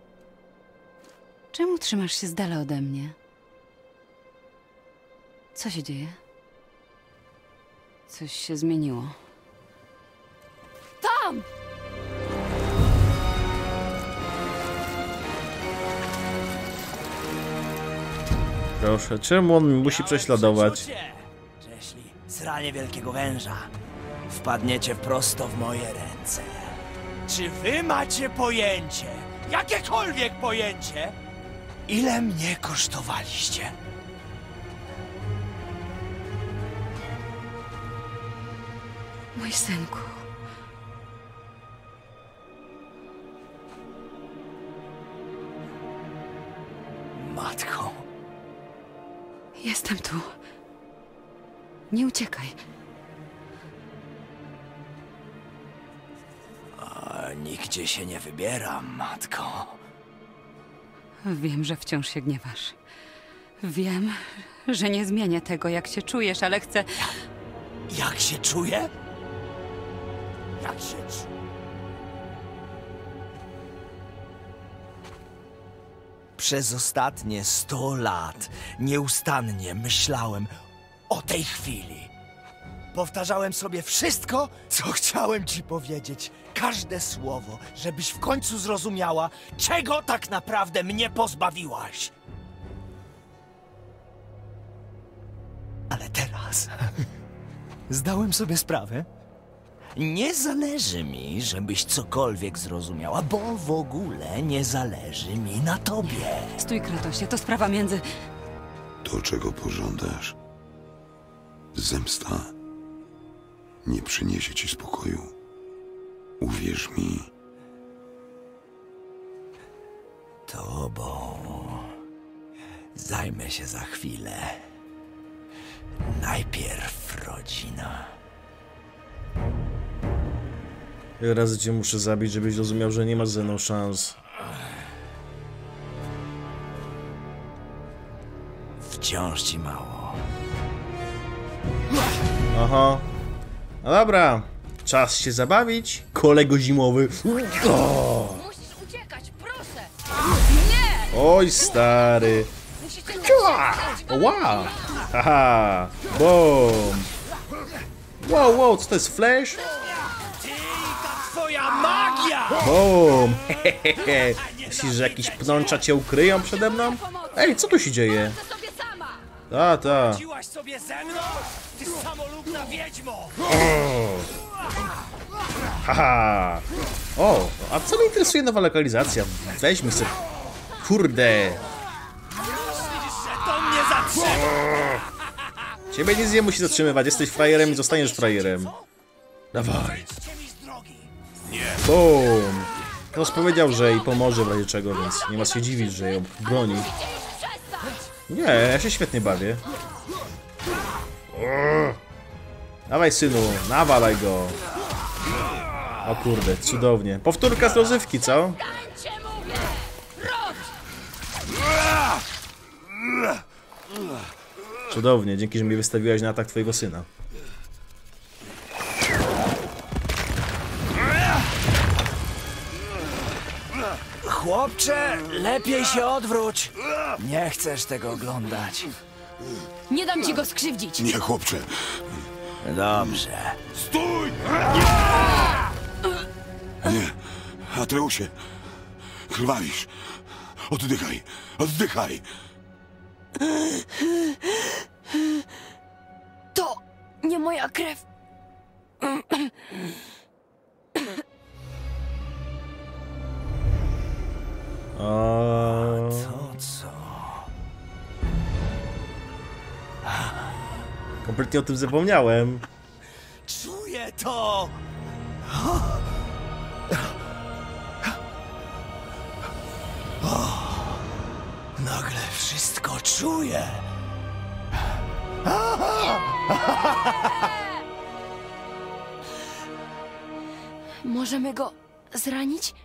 Czemu trzymasz się z dala ode mnie? Co się dzieje? Coś się zmieniło. Tam! Proszę, czemu on musi prześladować? Jeśli zranie wielkiego węża, wpadniecie prosto w moje ręce. Czy wy macie pojęcie, jakiekolwiek pojęcie, ile mnie kosztowaliście? Mój synku. Matko, Jestem tu. Nie uciekaj. a nigdzie się nie wybieram, matko. Wiem, że wciąż się gniewasz. Wiem, że nie zmienię tego, jak się czujesz, ale chcę... Jak się czuję? Jak się czuję? Przez ostatnie sto lat nieustannie myślałem o tej chwili. Powtarzałem sobie wszystko, co chciałem ci powiedzieć. Każde słowo, żebyś w końcu zrozumiała, czego tak naprawdę mnie pozbawiłaś. Ale teraz zdałem sobie sprawę. Nie zależy mi, żebyś cokolwiek zrozumiała, bo w ogóle nie zależy mi na tobie. Stój, Kratosie, to sprawa między... To, czego pożądasz. Zemsta nie przyniesie ci spokoju. Uwierz mi. Tobą zajmę się za chwilę. Najpierw rodzina. Ile razy cię muszę zabić, żebyś zrozumiał, że nie masz ze mną szans. Wciąż ci mało. Aha. No dobra. Czas się zabawić. Kolego zimowy. O! Musisz uciekać, proszę! Oj, stary. Musicie O, wow. Haha. Boom. Wow, wow, co to jest flash? Twoja magia! Boom. Hehehe. Myślisz, że jakieś pnącza cię ukryją przede mną? Ej, co tu się dzieje? to sobie sama! Ta, ta. Chodziłaś sobie ze mną? Ty samolubna wiedźmo! Haha. O, a co mnie interesuje nowa lokalizacja? Weźmy sobie. Kurde. To mnie zatrzyma! Ciebie nic nie musi zatrzymywać. Jesteś frajerem i zostaniesz frajerem. Dawaj. Idźcie mi z drogi! Boom. Ktoś powiedział, że jej pomoże w razie czego, więc nie ma się dziwić, że ją broni. Nie, ja się świetnie bawię. Dawaj, synu, nawalaj go. O kurde, cudownie. Powtórka z rozrywki, co? Cię mówię! Cudownie, dzięki, że mnie wystawiłaś na atak twojego syna. Chłopcze, lepiej się odwróć. Nie chcesz tego oglądać. Nie dam ci go skrzywdzić. Nie, chłopcze. Dobrze. Stój! Nie, Atreusie. Krwawisz. Oddychaj, oddychaj. To nie moja krew. O... To co? Kompletnie o tym zapomniałem. Czuję to! Nagle wszystko czuję. Możemy go zranić?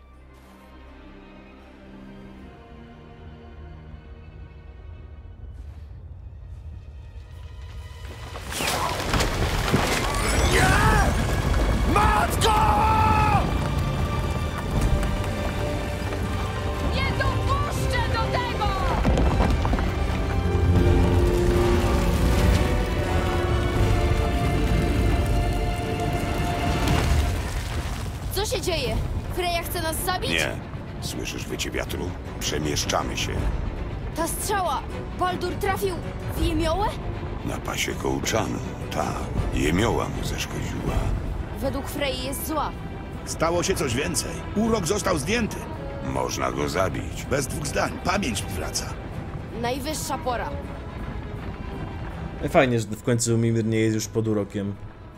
Matko! Nie dopuszczę do tego! Co się dzieje? Freya chce nas zabić? Nie. Słyszysz wycie wiatru? Przemieszczamy się. Ta strzała! Baldur trafił w jemiołę? Na pasie kołczanu. Tak. Jemioła mu zaszkodziła. Według Frey jest zła. Stało się coś więcej. Urok został zdjęty. Można go zabić. Bez dwóch zdań. Pamięć mi wraca. Najwyższa pora. Fajnie, że w końcu Mimir nie jest już pod urokiem.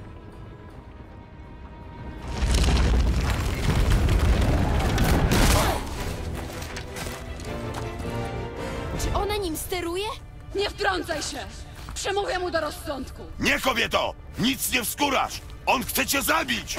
Czy ona nim steruje? Nie wtrącaj się! Przemówię mu do rozsądku. Nie, kobieto! Nic nie wskórasz! On chce cię zabić!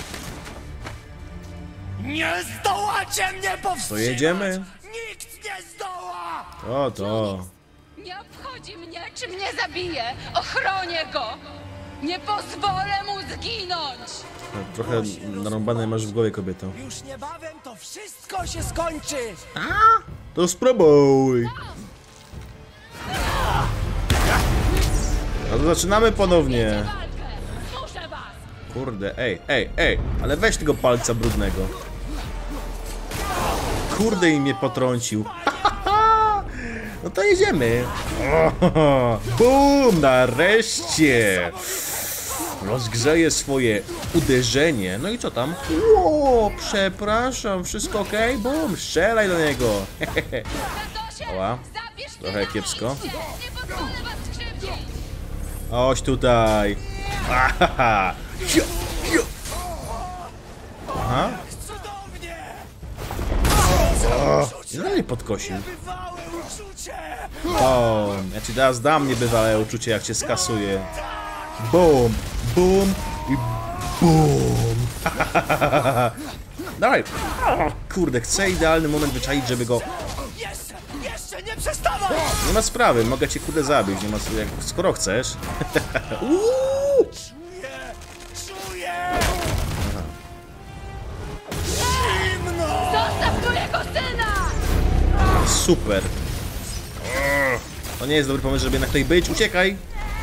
Nie zdołacie mnie powstrzymać! To jedziemy? Nikt nie zdoła! O to. Nie obchodzi mnie, czy mnie zabije. Ochronię go! Nie pozwolę mu zginąć! Trochę narąbane masz w głowie, kobieto. Już niebawem to wszystko się skończy! To spróbuj! No to zaczynamy ponownie. Walkę! Muszę was! Kurde, ej, ej, ej, ale weź tego palca brudnego. Kurde, i mnie potrącił. No to jedziemy. Bum, nareszcie. Rozgrzeje swoje uderzenie. No i co tam? O, przepraszam, wszystko ok? Bum, strzelaj do niego. Oła, trochę kiepsko. Nie pozwolę was krzywdzić! Oś tutaj. Ahaha. Hio, hio. Aha. Cudownie! O, no mnie podkosił. Bywałe uczucie! O, ja ci teraz dam niebywałe uczucie, jak cię skasuję. Bum, bum i bum. Dawaj. O, kurde, chcę idealny moment wyczaić, żeby go... Jeszcze, jeszcze nie przestawaj! Nie ma sprawy, mogę cię kurde zabić, nie ma jak, skoro chcesz. Uuu. Czuję, czuję! Zimno! Zostaw mojego syna! Super. To nie jest dobry pomysł, żeby jednak tutaj być. Uciekaj.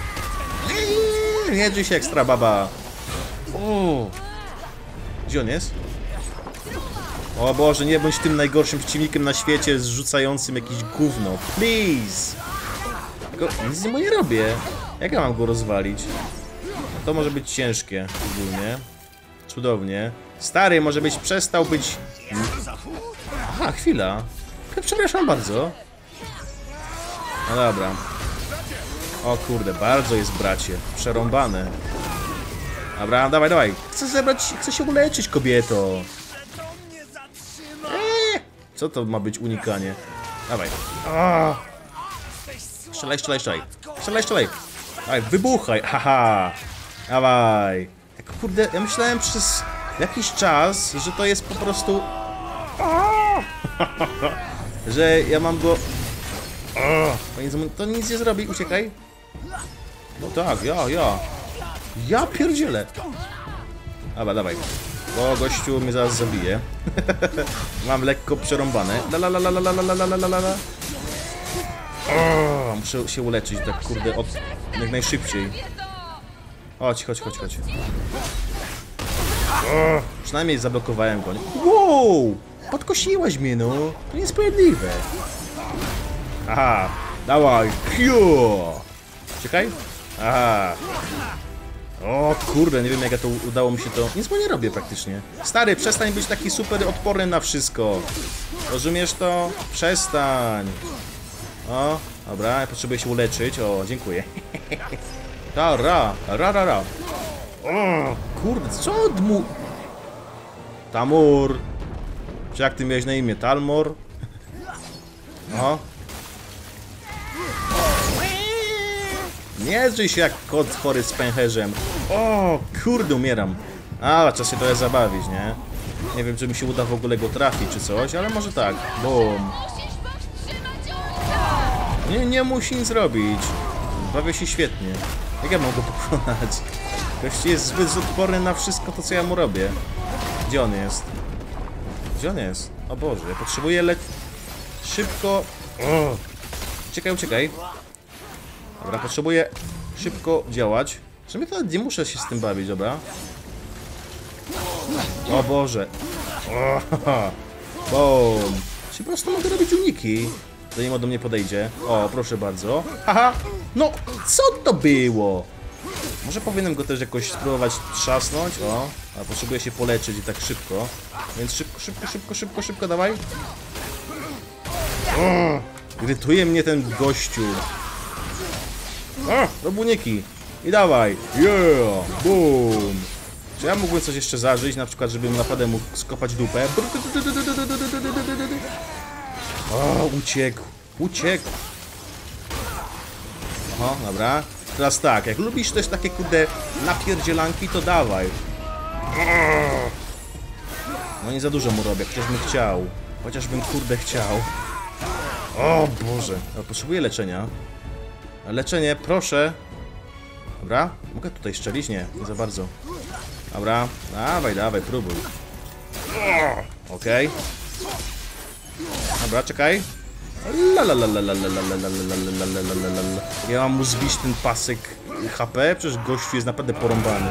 Nie drzyj się, ekstra baba. O. Gdzie on jest? O Boże, nie bądź tym najgorszym przeciwnikiem na świecie, zrzucającym jakieś gówno. Please. Tylko nic mu nie robię. Jak ja mam go rozwalić? To może być ciężkie ogólnie. Cudownie. Stary, może być przestał być... Aha, chwila. Przepraszam bardzo. No dobra. O kurde, bardzo jest, bracie. Przerąbane. Dobra, dawaj, dawaj. Chcę zebrać, chcę się uleczyć, kobieto. Eee, co to ma być unikanie? Dawaj. A. Strzelaj, strzelaj, strzelaj. Strzelaj, strzelaj. Dawaj, wybuchaj. Haha. Dawaj. Jak, kurde, ja myślałem przez jakiś czas, że to jest po prostu... że ja mam go... To nic nie zrobi, uciekaj. No tak, ja, ja. Ja pierdzielę. Dobra, dawaj. bo gościu mnie zaraz zabije. Mam lekko przerąbane. La la la la la la la la la la la. O, muszę się uleczyć tak kurde od jak najszybciej. Chodź, chodź, chodź, chodź. O, przynajmniej zablokowałem go. Wow! Podkosiłaś mnie, no. To niesprawiedliwe. Aha, dawaj. Hiu! Czekaj. Aha. O kurde, nie wiem jak ja to udało mi się to... Nic mu nie robię praktycznie. Stary, przestań być taki super odporny na wszystko. Rozumiesz to? Przestań. O, dobra, ja potrzebuję się uleczyć. O, dziękuję. Ta, ra, ra, ra, ra. O, kurde, co od mu... Tamur. Czy jak ty miałeś na imię? Talmor? O. Nie drzyj się jak kot chory z pęcherzem. O, kurde, umieram. A, czas się trochę zabawić, nie? Nie wiem, czy mi się uda w ogóle go trafić, czy coś, ale może tak. Bum. Nie, nie musi nic zrobić. Bawię się świetnie. Jak ja mogę go pokonać? Gość jest zbyt odporny na wszystko to, co ja mu robię. Gdzie on jest? Gdzie on jest? O Boże, ja potrzebuję le... Szybko... O. Uciekaj, uciekaj. Dobra, potrzebuję szybko działać. W sumie to nie muszę się z tym bawić, dobra? O Boże. O, boom. Czy po prostu mogę robić uniki? Zanim on do mnie podejdzie. O, proszę bardzo. Haha. No, co to było? Może powinienem go też jakoś spróbować trzasnąć. O, a potrzebuję się poleczyć i tak szybko. Więc szybko, szybko, szybko, szybko, szybko, dawaj. O, irytuje mnie ten gościu. O, rob uniki. I dawaj. Yeah, boom. Czy ja mógłbym coś jeszcze zażyć? Na przykład, żebym naprawdę mógł skopać dupę. O, uciekł. Uciekł. Oho, dobra. Teraz tak, jak lubisz też takie kurde napierdzielanki, to dawaj. No nie za dużo mu robię, chociażbym chciał. Chociażbym kurde chciał. O Boże. Ja potrzebuję leczenia. Leczenie, proszę. Dobra, mogę tutaj strzelić? Nie, nie za bardzo. Dobra, dawaj, dawaj, próbuj. Okej. Dobra, czekaj. Ja mam mu zbić ten pasek H P, przecież gościu jest naprawdę porąbany.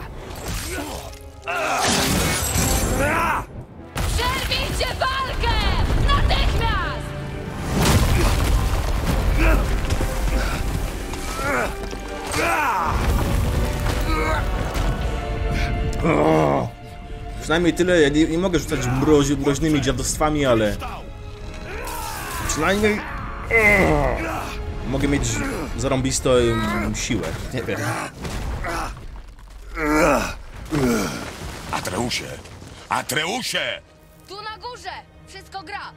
Przerwijcie walkę! Natychmiast! O, przynajmniej tyle, ja nie, nie mogę rzucać mrozi, mroźnymi dziadostwami, ale... Przynajmniej... O, mogę mieć zarąbistą siłę, nie wiem. Atreusie! Atreusie! Tu na górze! Wszystko gra!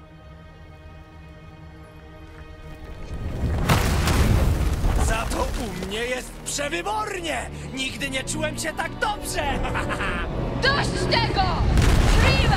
Za to u mnie jest przewybornie! Nigdy nie czułem się tak dobrze! Dość tego! Shriva!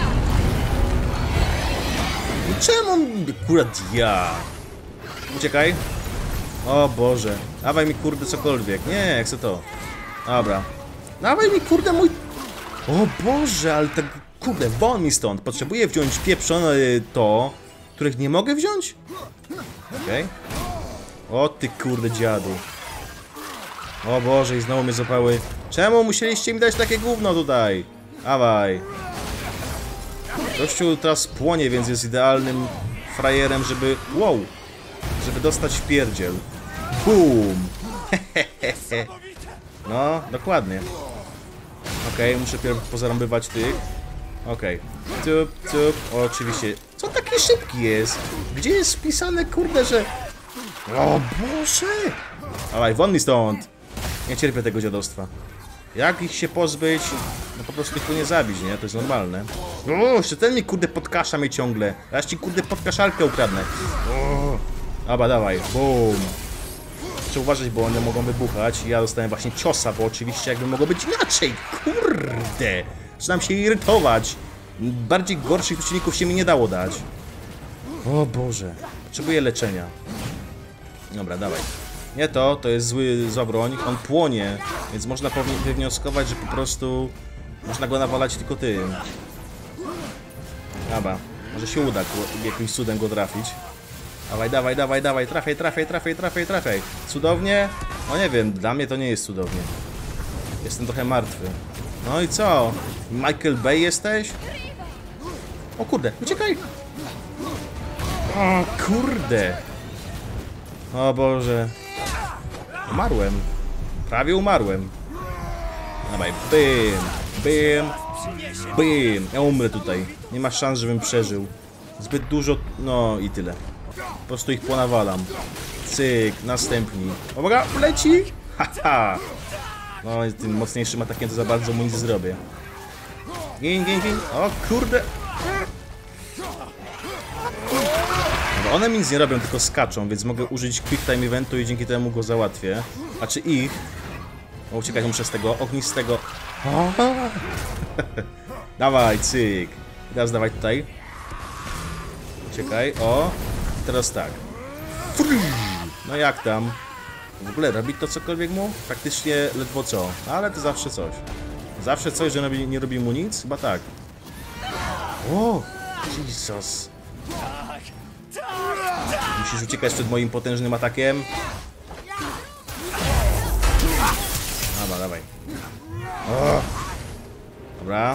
Czemu akurat ja? Uciekaj. O Boże. Dawaj mi kurde cokolwiek. Nie, jak chcę to. Dobra. Dawaj mi kurde mój... O Boże, ale tak kurde, won mi stąd. Potrzebuję wziąć pieprzone to, których nie mogę wziąć? Okej. Okay. O ty kurde dziadu. O Boże, i znowu mnie zapały. Czemu musieliście mi dać takie gówno tutaj? Dawaj. Gościu teraz płonie, więc jest idealnym frajerem, żeby... Wow! Żeby dostać w pierdziel. Boom! No, dokładnie. Okej, okay, muszę pierw pozarąbywać tych. Okej. Okay. Tup, tup. O, oczywiście. Co taki szybki jest? Gdzie jest wpisane, kurde, że... O Boże! Dawaj, won mi stąd! Nie cierpię tego dziadostwa. Jak ich się pozbyć? No po prostu ich tu nie zabić, nie? To jest normalne. O, jeszcze ten mi kurde podkasza mnie ciągle. Ja ci kurde podkaszalkę ukradnę. O, dobra, dawaj. Boom. Muszę uważać, bo one mogą wybuchać. I ja dostałem właśnie ciosa, bo oczywiście jakby mogło być inaczej. Kurde. Zaczynam się irytować. Bardziej gorszych przeciwników się mi nie dało dać. O Boże. Potrzebuję leczenia. Dobra, dawaj. Nie to, to jest zły, zła broń. On płonie, więc można wywnioskować, że po prostu Można go nawalać tylko tym. Dobra, może się uda jakimś cudem go trafić. Dawaj, dawaj, dawaj, dawaj, trafiaj, trafiaj, trafiaj, trafiaj, trafiaj. Cudownie? No nie wiem, dla mnie to nie jest cudownie. Jestem trochę martwy. No i co? Michael Bay jesteś? O kurde, uciekaj! O kurde! O Boże. Umarłem. Prawie umarłem. Dawaj, bym, bym, bym. Ja umrę tutaj. Nie ma szans, żebym przeżył. Zbyt dużo, no i tyle. Po prostu ich ponawalam. Cyk, następni. Uwaga, leci! Haha! No, tym mocniejszym atakiem to za bardzo mu nic zrobię. Gin, gin, gin. O kurde! No, one mi nic nie robią, tylko skaczą, więc mogę użyć quick time eventu i dzięki temu go załatwię. A czy ich? O, uciekać muszę z tego ognistego. Dawaj, cyk. Teraz dawaj tutaj. Uciekaj, o. Teraz tak. No jak tam? W ogóle robi to cokolwiek mu? Praktycznie ledwo co. Ale to zawsze coś. Zawsze coś, że nie robi mu nic? Chyba tak. O! Jesus. Musisz uciekać przed moim potężnym atakiem. Dobra, dawaj. O! Dobra.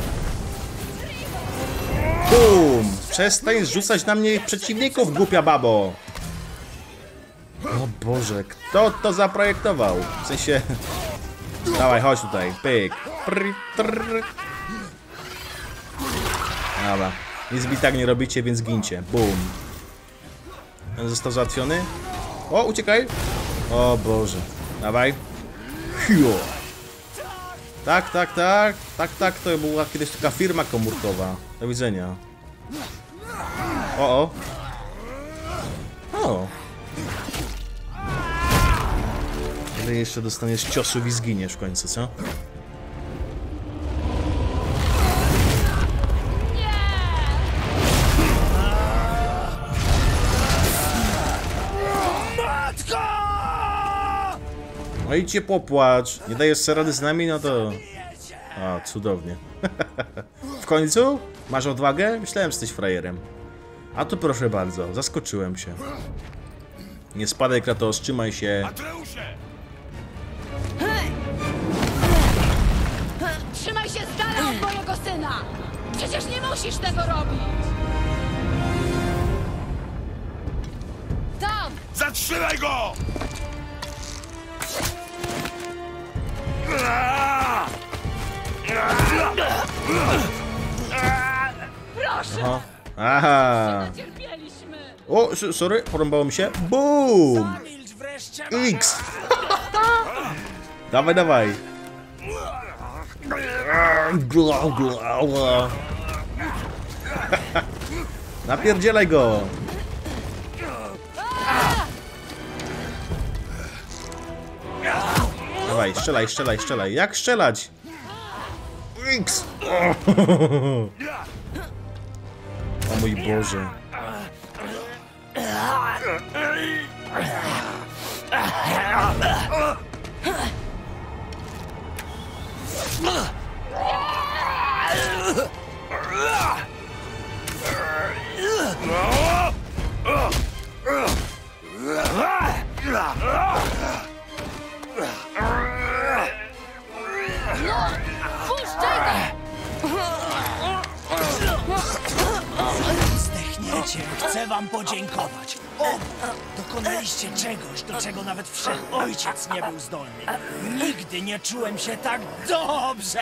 Bum! Przestań zrzucać na mnie przeciwników, głupia babo! O Boże, kto to zaprojektował? W sensie... Dawaj, chodź tutaj. Pyk. Prr, trr. Dobra. Nic mi tak nie robicie, więc gincie. Bum. Ten został załatwiony. O, uciekaj. O Boże. Dawaj. Hio. Tak, tak, tak. Tak, tak, to była kiedyś taka firma komórkowa. Do widzenia. O, o. O. Ile jeszcze dostaniesz ciosów i zginiesz w końcu, co? No i cię popłacz. Nie dajesz sobie rady z nami, no to... A, cudownie. W końcu? Masz odwagę? Myślałem, że jesteś frajerem. A tu proszę bardzo, zaskoczyłem się. Nie spadaj, Kratos, trzymaj się. Trzymaj się z dala od mojego syna! Przecież nie musisz tego robić! Tam! Zatrzymaj go! Proszę! Aha. Cierpieliśmy! O, sorry, porąbało mi się. Boom! X! Dawaj, dawaj. Napierdzielaj go. Dawaj, strzelaj, strzelaj, strzelaj. Jak strzelać? X! O mój Boże. Puszczaj Zdechniecie, chcę wam podziękować. O, dokonaliście czegoś, do czego nawet wszechojciec nie był zdolny. Nigdy nie czułem się tak dobrze.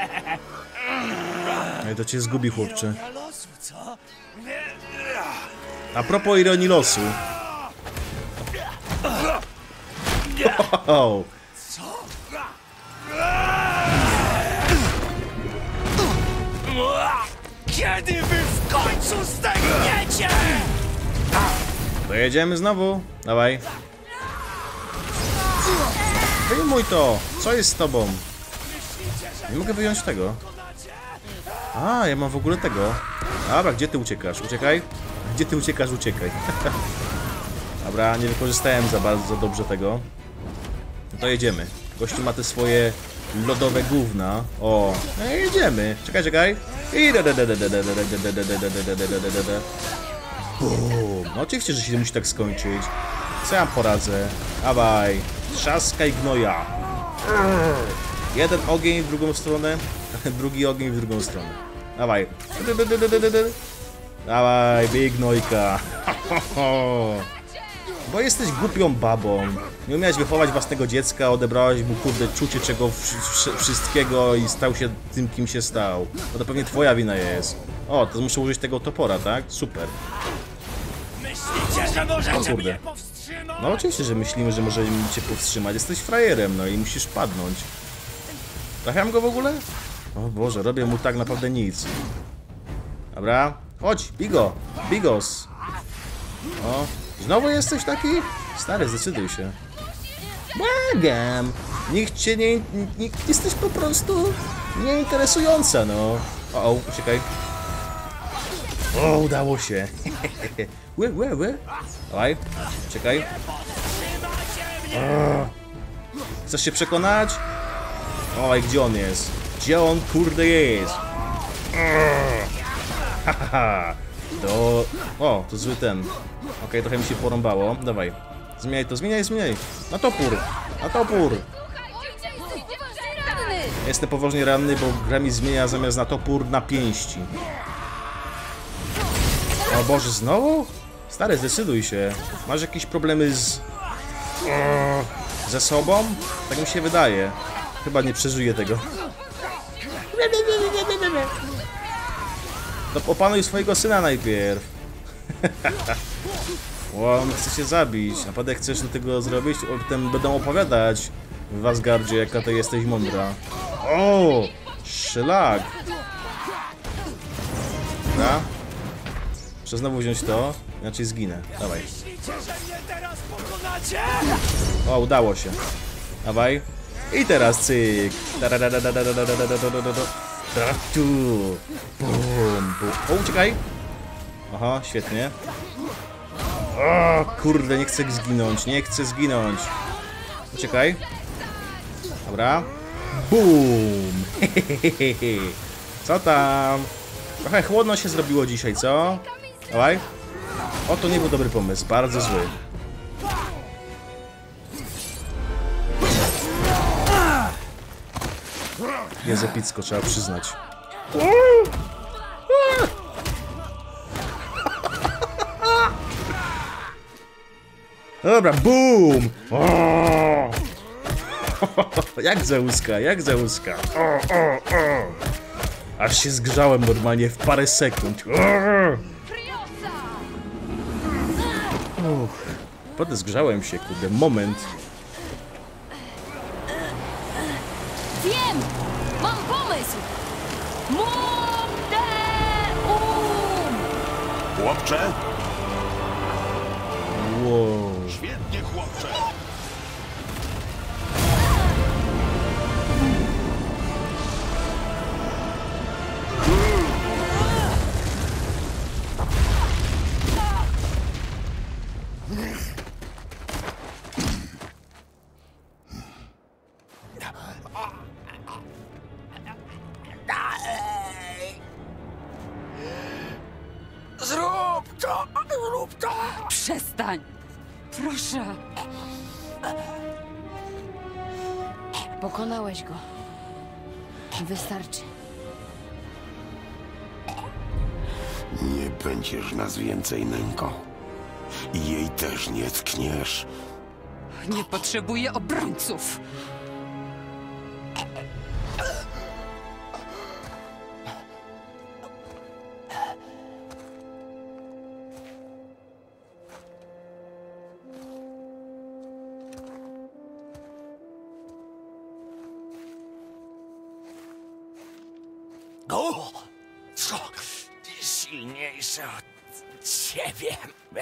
Ej, to cię zgubi, chłopcze. Ironia losu, co? A propos ironii losu. Wow. Kiedy wy w końcu zdechniecie? Dojedziemy znowu. Dawaj. Wyjmuj to. Co jest z tobą? Nie mogę wyjąć tego. A, ja mam w ogóle tego. Dobra, gdzie ty uciekasz? Uciekaj. Gdzie ty uciekasz? Uciekaj. Dobra, nie wykorzystałem za bardzo dobrze tego. No to jedziemy. Gościu ma te swoje lodowe gówna. O, no i jedziemy. Czekaj, czekaj. I Bum. No oczywiście, że się musi tak skończyć. Co ja poradzę? Dawaj. Trzaskaj gnoja. Jeden ogień w drugą stronę, drugi ogień w drugą stronę. Dawaj. Dawaj, bij gnojka. Bo jesteś głupią babą. Nie umiałeś wychować własnego dziecka, odebrałeś mu kurde czucie czego wszystkiego i stał się tym, kim się stał. No to pewnie twoja wina jest. O, to muszę użyć tego topora, tak? Super. Myślicie, że możecie mnie powstrzymać? No oczywiście, że myślimy, że możemy cię powstrzymać. Jesteś frajerem, no i musisz padnąć. Trafiam go w ogóle? O Boże, robię mu tak naprawdę nic. Dobra, chodź, bigo, bigos. O, znowu jesteś taki? Stary, zdecyduj się. Błagam. Nikt cię nie... Nikt, jesteś po prostu nieinteresująca, no. O, o, uciekaj. O, udało się. Łe, łe, łe. Dawaj, czekaj. O. Chcesz się przekonać? Oj, gdzie on jest? Gdzie on kurde jest? Haha. Do... O, to zły ten. Okej, okay, trochę mi się porąbało. Dawaj. Zmieniaj to, zmieniaj, zmieniaj. Na topór, na topór. Jestem poważnie ranny, bo gra mi zmienia zamiast na topór na pięści. O Boże, znowu? Stary, zdecyduj się. Masz jakieś problemy z... ze sobą? Tak mi się wydaje. Chyba nie przeżyję tego. To opanuj swojego syna najpierw. Wow, on chce się zabić. Naprawdę chcesz do tego zrobić? Potem będą opowiadać w Asgardzie, jaka ty jesteś mądra. O! Szlak! Dobra. Muszę znowu wziąć to, inaczej zginę. Dawaj. O, udało się. Dawaj. I teraz cyk. Tu. Bum, bum. O, uciekaj. Aha, świetnie. O, kurde, nie chcę zginąć, nie chcę zginąć. Uciekaj. Dobra. Bum. Co tam? Trochę chłodno się zrobiło dzisiaj, co? Dawaj. O, to nie był dobry pomysł, bardzo zły. Jest epicko, trzeba przyznać. Dobra, boom! O! Jak Zeuska, jak Zeuska. O, o, o. Aż się zgrzałem normalnie w parę sekund. Uff. Potem zgrzałem się, kurde, moment. Wiem! Mam pomysł! Mondeum! Chłopcze? Wow. Świetnie, chłopcze! Zrób to! Zrób to! Przestań! Proszę! Pokonałeś go. Wystarczy. Nie będziesz nas więcej nękał. I jej też nie tkniesz. Nie potrzebuję obrońców! O! Co? Silniejsze od ciebie.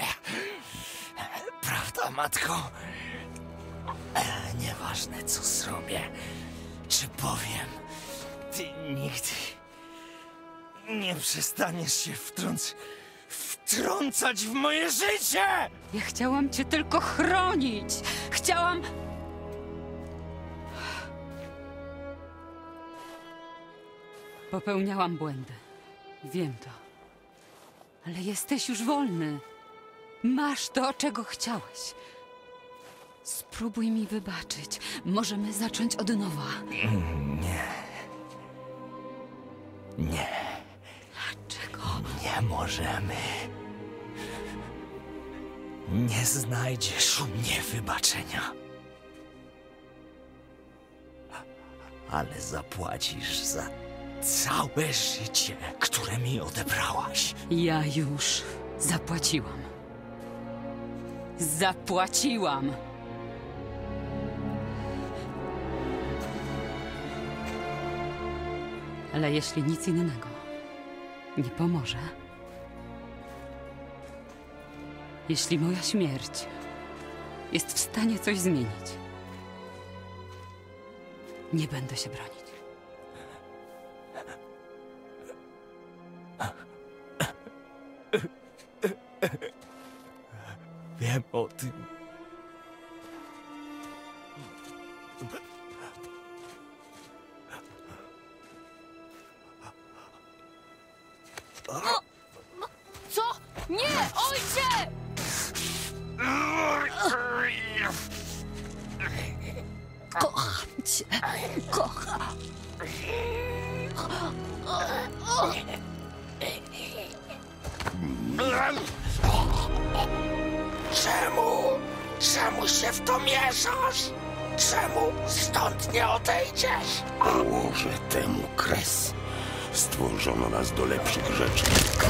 Prawda, matko? Nieważne, co zrobię, czy powiem, ty nigdy nie przestaniesz się wtrąc... wtrącać w moje życie! Ja chciałam cię tylko chronić! Chciałam... Popełniałam błędy. Wiem to. Ale jesteś już wolny. Masz to, czego chciałeś. Spróbuj mi wybaczyć. Możemy zacząć od nowa. Nie. Nie. Dlaczego? Nie możemy. Nie znajdziesz u mnie wybaczenia. Ale zapłacisz za całe życie, które mi odebrałaś. Ja już zapłaciłam. Zapłaciłam! Ale jeśli nic innego nie pomoże, jeśli moja śmierć jest w stanie coś zmienić, nie będę się bronić. Wiem o tym. Co? Nie, ojcze! Kocham cię, kocham. Czemu? Czemu się w to mieszasz? Czemu stąd nie odejdziesz? Położę temu kres. Stworzono nas do lepszych rzeczy.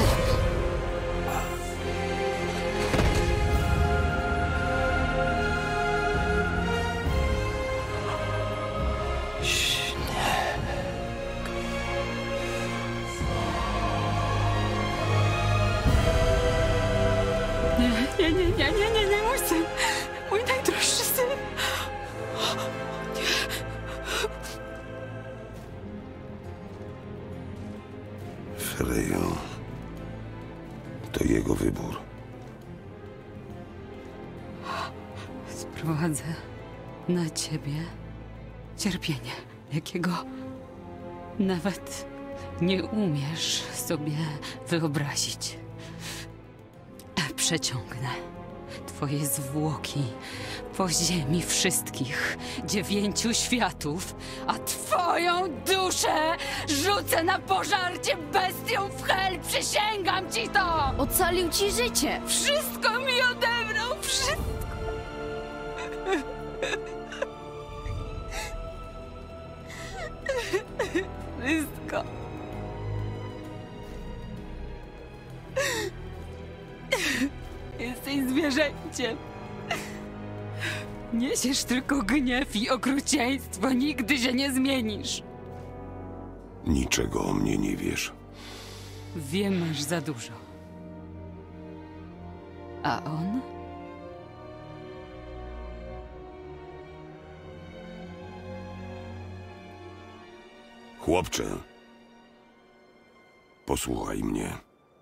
Nie, nie, nie, nie, nie, nie, mój syn. Mój najdroższy syn. Frejo, to jego wybór. Sprowadzę na ciebie cierpienie, jakiego nawet nie umiesz sobie wyobrazić. Przeciągnę twoje zwłoki po ziemi wszystkich dziewięciu światów, a twoją duszę rzucę na pożarcie bestią w hel. Przysięgam ci to! Ocalił ci życie! Wszystko mi odebrał! Wszystko! Wszystko! Jesteś zwierzęciem. Niesiesz tylko gniew i okrucieństwo. Nigdy się nie zmienisz. Niczego o mnie nie wiesz. Wiem, masz za dużo. A on? Chłopcze, posłuchaj mnie.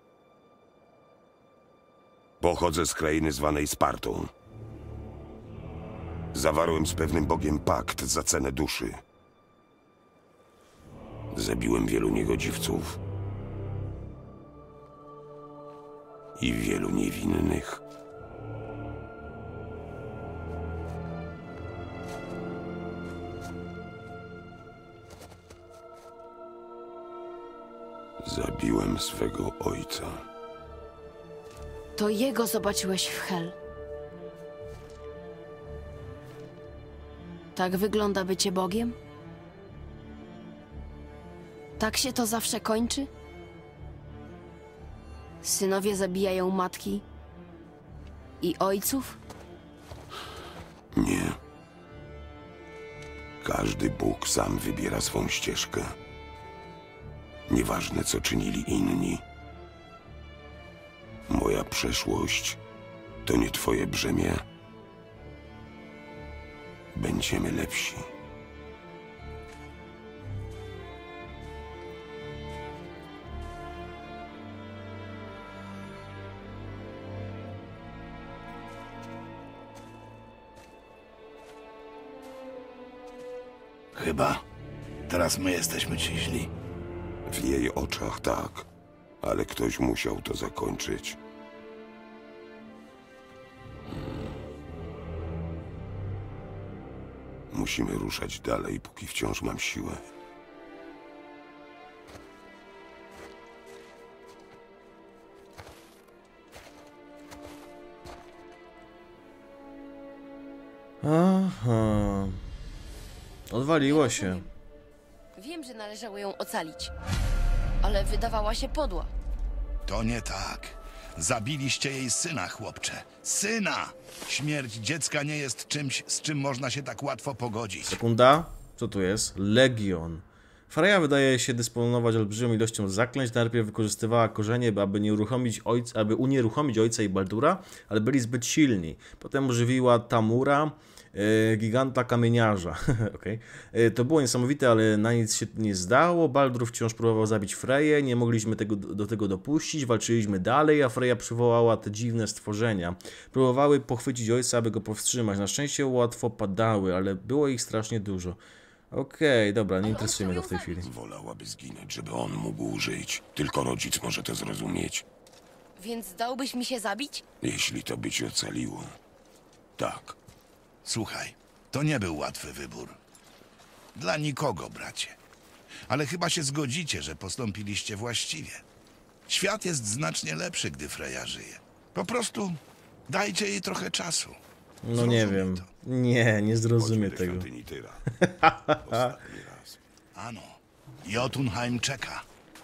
Pochodzę z krainy zwanej Spartą. Zawarłem z pewnym bogiem pakt za cenę duszy. Zabiłem wielu niegodziwców i wielu niewinnych. Zabiłem swego ojca. To jego zobaczyłeś w Hel. Tak wygląda bycie Bogiem? Tak się to zawsze kończy? Synowie zabijają matki i ojców? Nie. Każdy Bóg sam wybiera swą ścieżkę. Nieważne, co czynili inni. Moja przeszłość to nie twoje brzemię. Będziemy lepsi. Chyba. Teraz my jesteśmy ci źli. W jej oczach tak, ale ktoś musiał to zakończyć. Musimy ruszać dalej, póki wciąż mam siłę. Aha. Odwaliło się. Wiem, że należało ją ocalić, ale wydawała się podła. To nie tak. Zabiliście jej syna, chłopcze. Syna! Śmierć dziecka nie jest czymś, z czym można się tak łatwo pogodzić. Sekunda. Co tu jest? Legion. Freya wydaje się dysponować olbrzymią ilością zaklęć. Najpierw wykorzystywała korzenie, aby, nie uruchomić ojca, aby unieruchomić ojca i Baldura, ale byli zbyt silni. Potem ożywiła Tamura, e, giganta kamieniarza. okay. e, to było niesamowite, ale na nic się nie zdało. Baldur wciąż próbował zabić Freję. Nie mogliśmy tego, do tego dopuścić. Walczyliśmy dalej, a Freya przywołała te dziwne stworzenia. Próbowały pochwycić ojca, aby go powstrzymać. Na szczęście łatwo padały, ale było ich strasznie dużo. Okej, okay, dobra, nie interesuje mnie to w tej chwili. Wolałaby zginąć, żeby on mógł żyć. Tylko rodzic może to zrozumieć. Więc dałbyś mi się zabić? Jeśli to by cię ocaliło. Tak. Słuchaj, to nie był łatwy wybór. Dla nikogo, bracie. Ale chyba się zgodzicie, że postąpiliście właściwie. Świat jest znacznie lepszy, gdy Freya żyje. Po prostu dajcie jej trochę czasu. No Zrozumie nie wiem. to. Nie, nie zrozumie Chodźmy do tego. świątyni Tyra. Ostatni raz. Ano, Jotunheim czeka.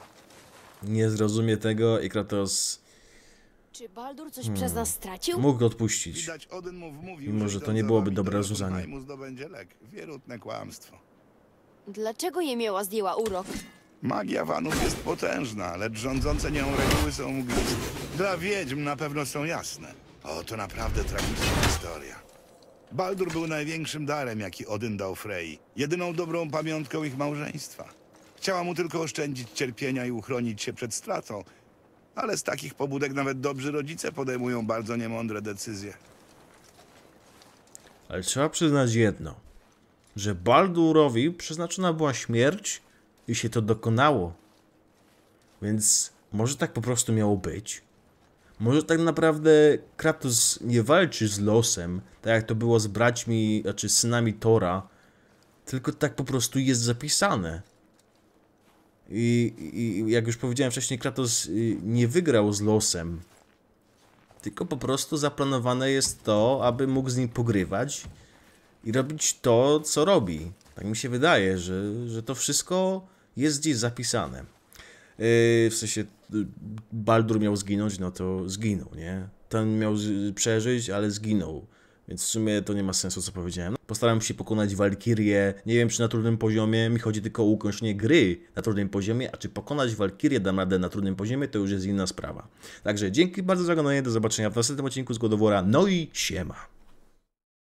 Nie zrozumie tego i Kratos Czy Baldur coś przez nas stracił? mógł odpuścić. Widać, Odyn mu wmówił, Mimo, że że to idąc nie za byłoby wami do dobre rozwiązanie. Jotunheimu zdobędzie lek. Wierutne kłamstwo. Dlaczego Jemioła zdjęła urok? Magia Wanów jest potężna, lecz rządzące nią reguły są mgliste. Dla wiedźm na pewno są jasne. O, to naprawdę tragiczna historia. Baldur był największym darem, jaki Odyn dał Frey. Jedyną dobrą pamiątką ich małżeństwa. Chciała mu tylko oszczędzić cierpienia i uchronić się przed stratą. Ale z takich pobudek nawet dobrzy rodzice podejmują bardzo niemądre decyzje. Ale trzeba przyznać jedno, że Baldurowi przeznaczona była śmierć i się to dokonało. Więc może tak po prostu miało być? Może tak naprawdę Kratos nie walczy z losem, tak jak to było z braćmi, znaczy synami Tora, tylko tak po prostu jest zapisane. I, i jak już powiedziałem wcześniej, Kratos nie wygrał z losem, tylko po prostu zaplanowane jest to, aby mógł z nim pogrywać i robić to, co robi. Tak mi się wydaje, że, że to wszystko jest gdzieś zapisane. Yy, w sensie Baldur miał zginąć, no to zginął, nie? Ten miał przeżyć, ale zginął. Więc w sumie to nie ma sensu, co powiedziałem. Postaram się pokonać Walkirię, nie wiem czy na trudnym poziomie, mi chodzi tylko o ukończenie gry na trudnym poziomie, a czy pokonać Walkirię dam radę na trudnym poziomie, to już jest inna sprawa. Także dzięki bardzo za oglądanie, do zobaczenia w następnym odcinku z God of War'a, no i siema!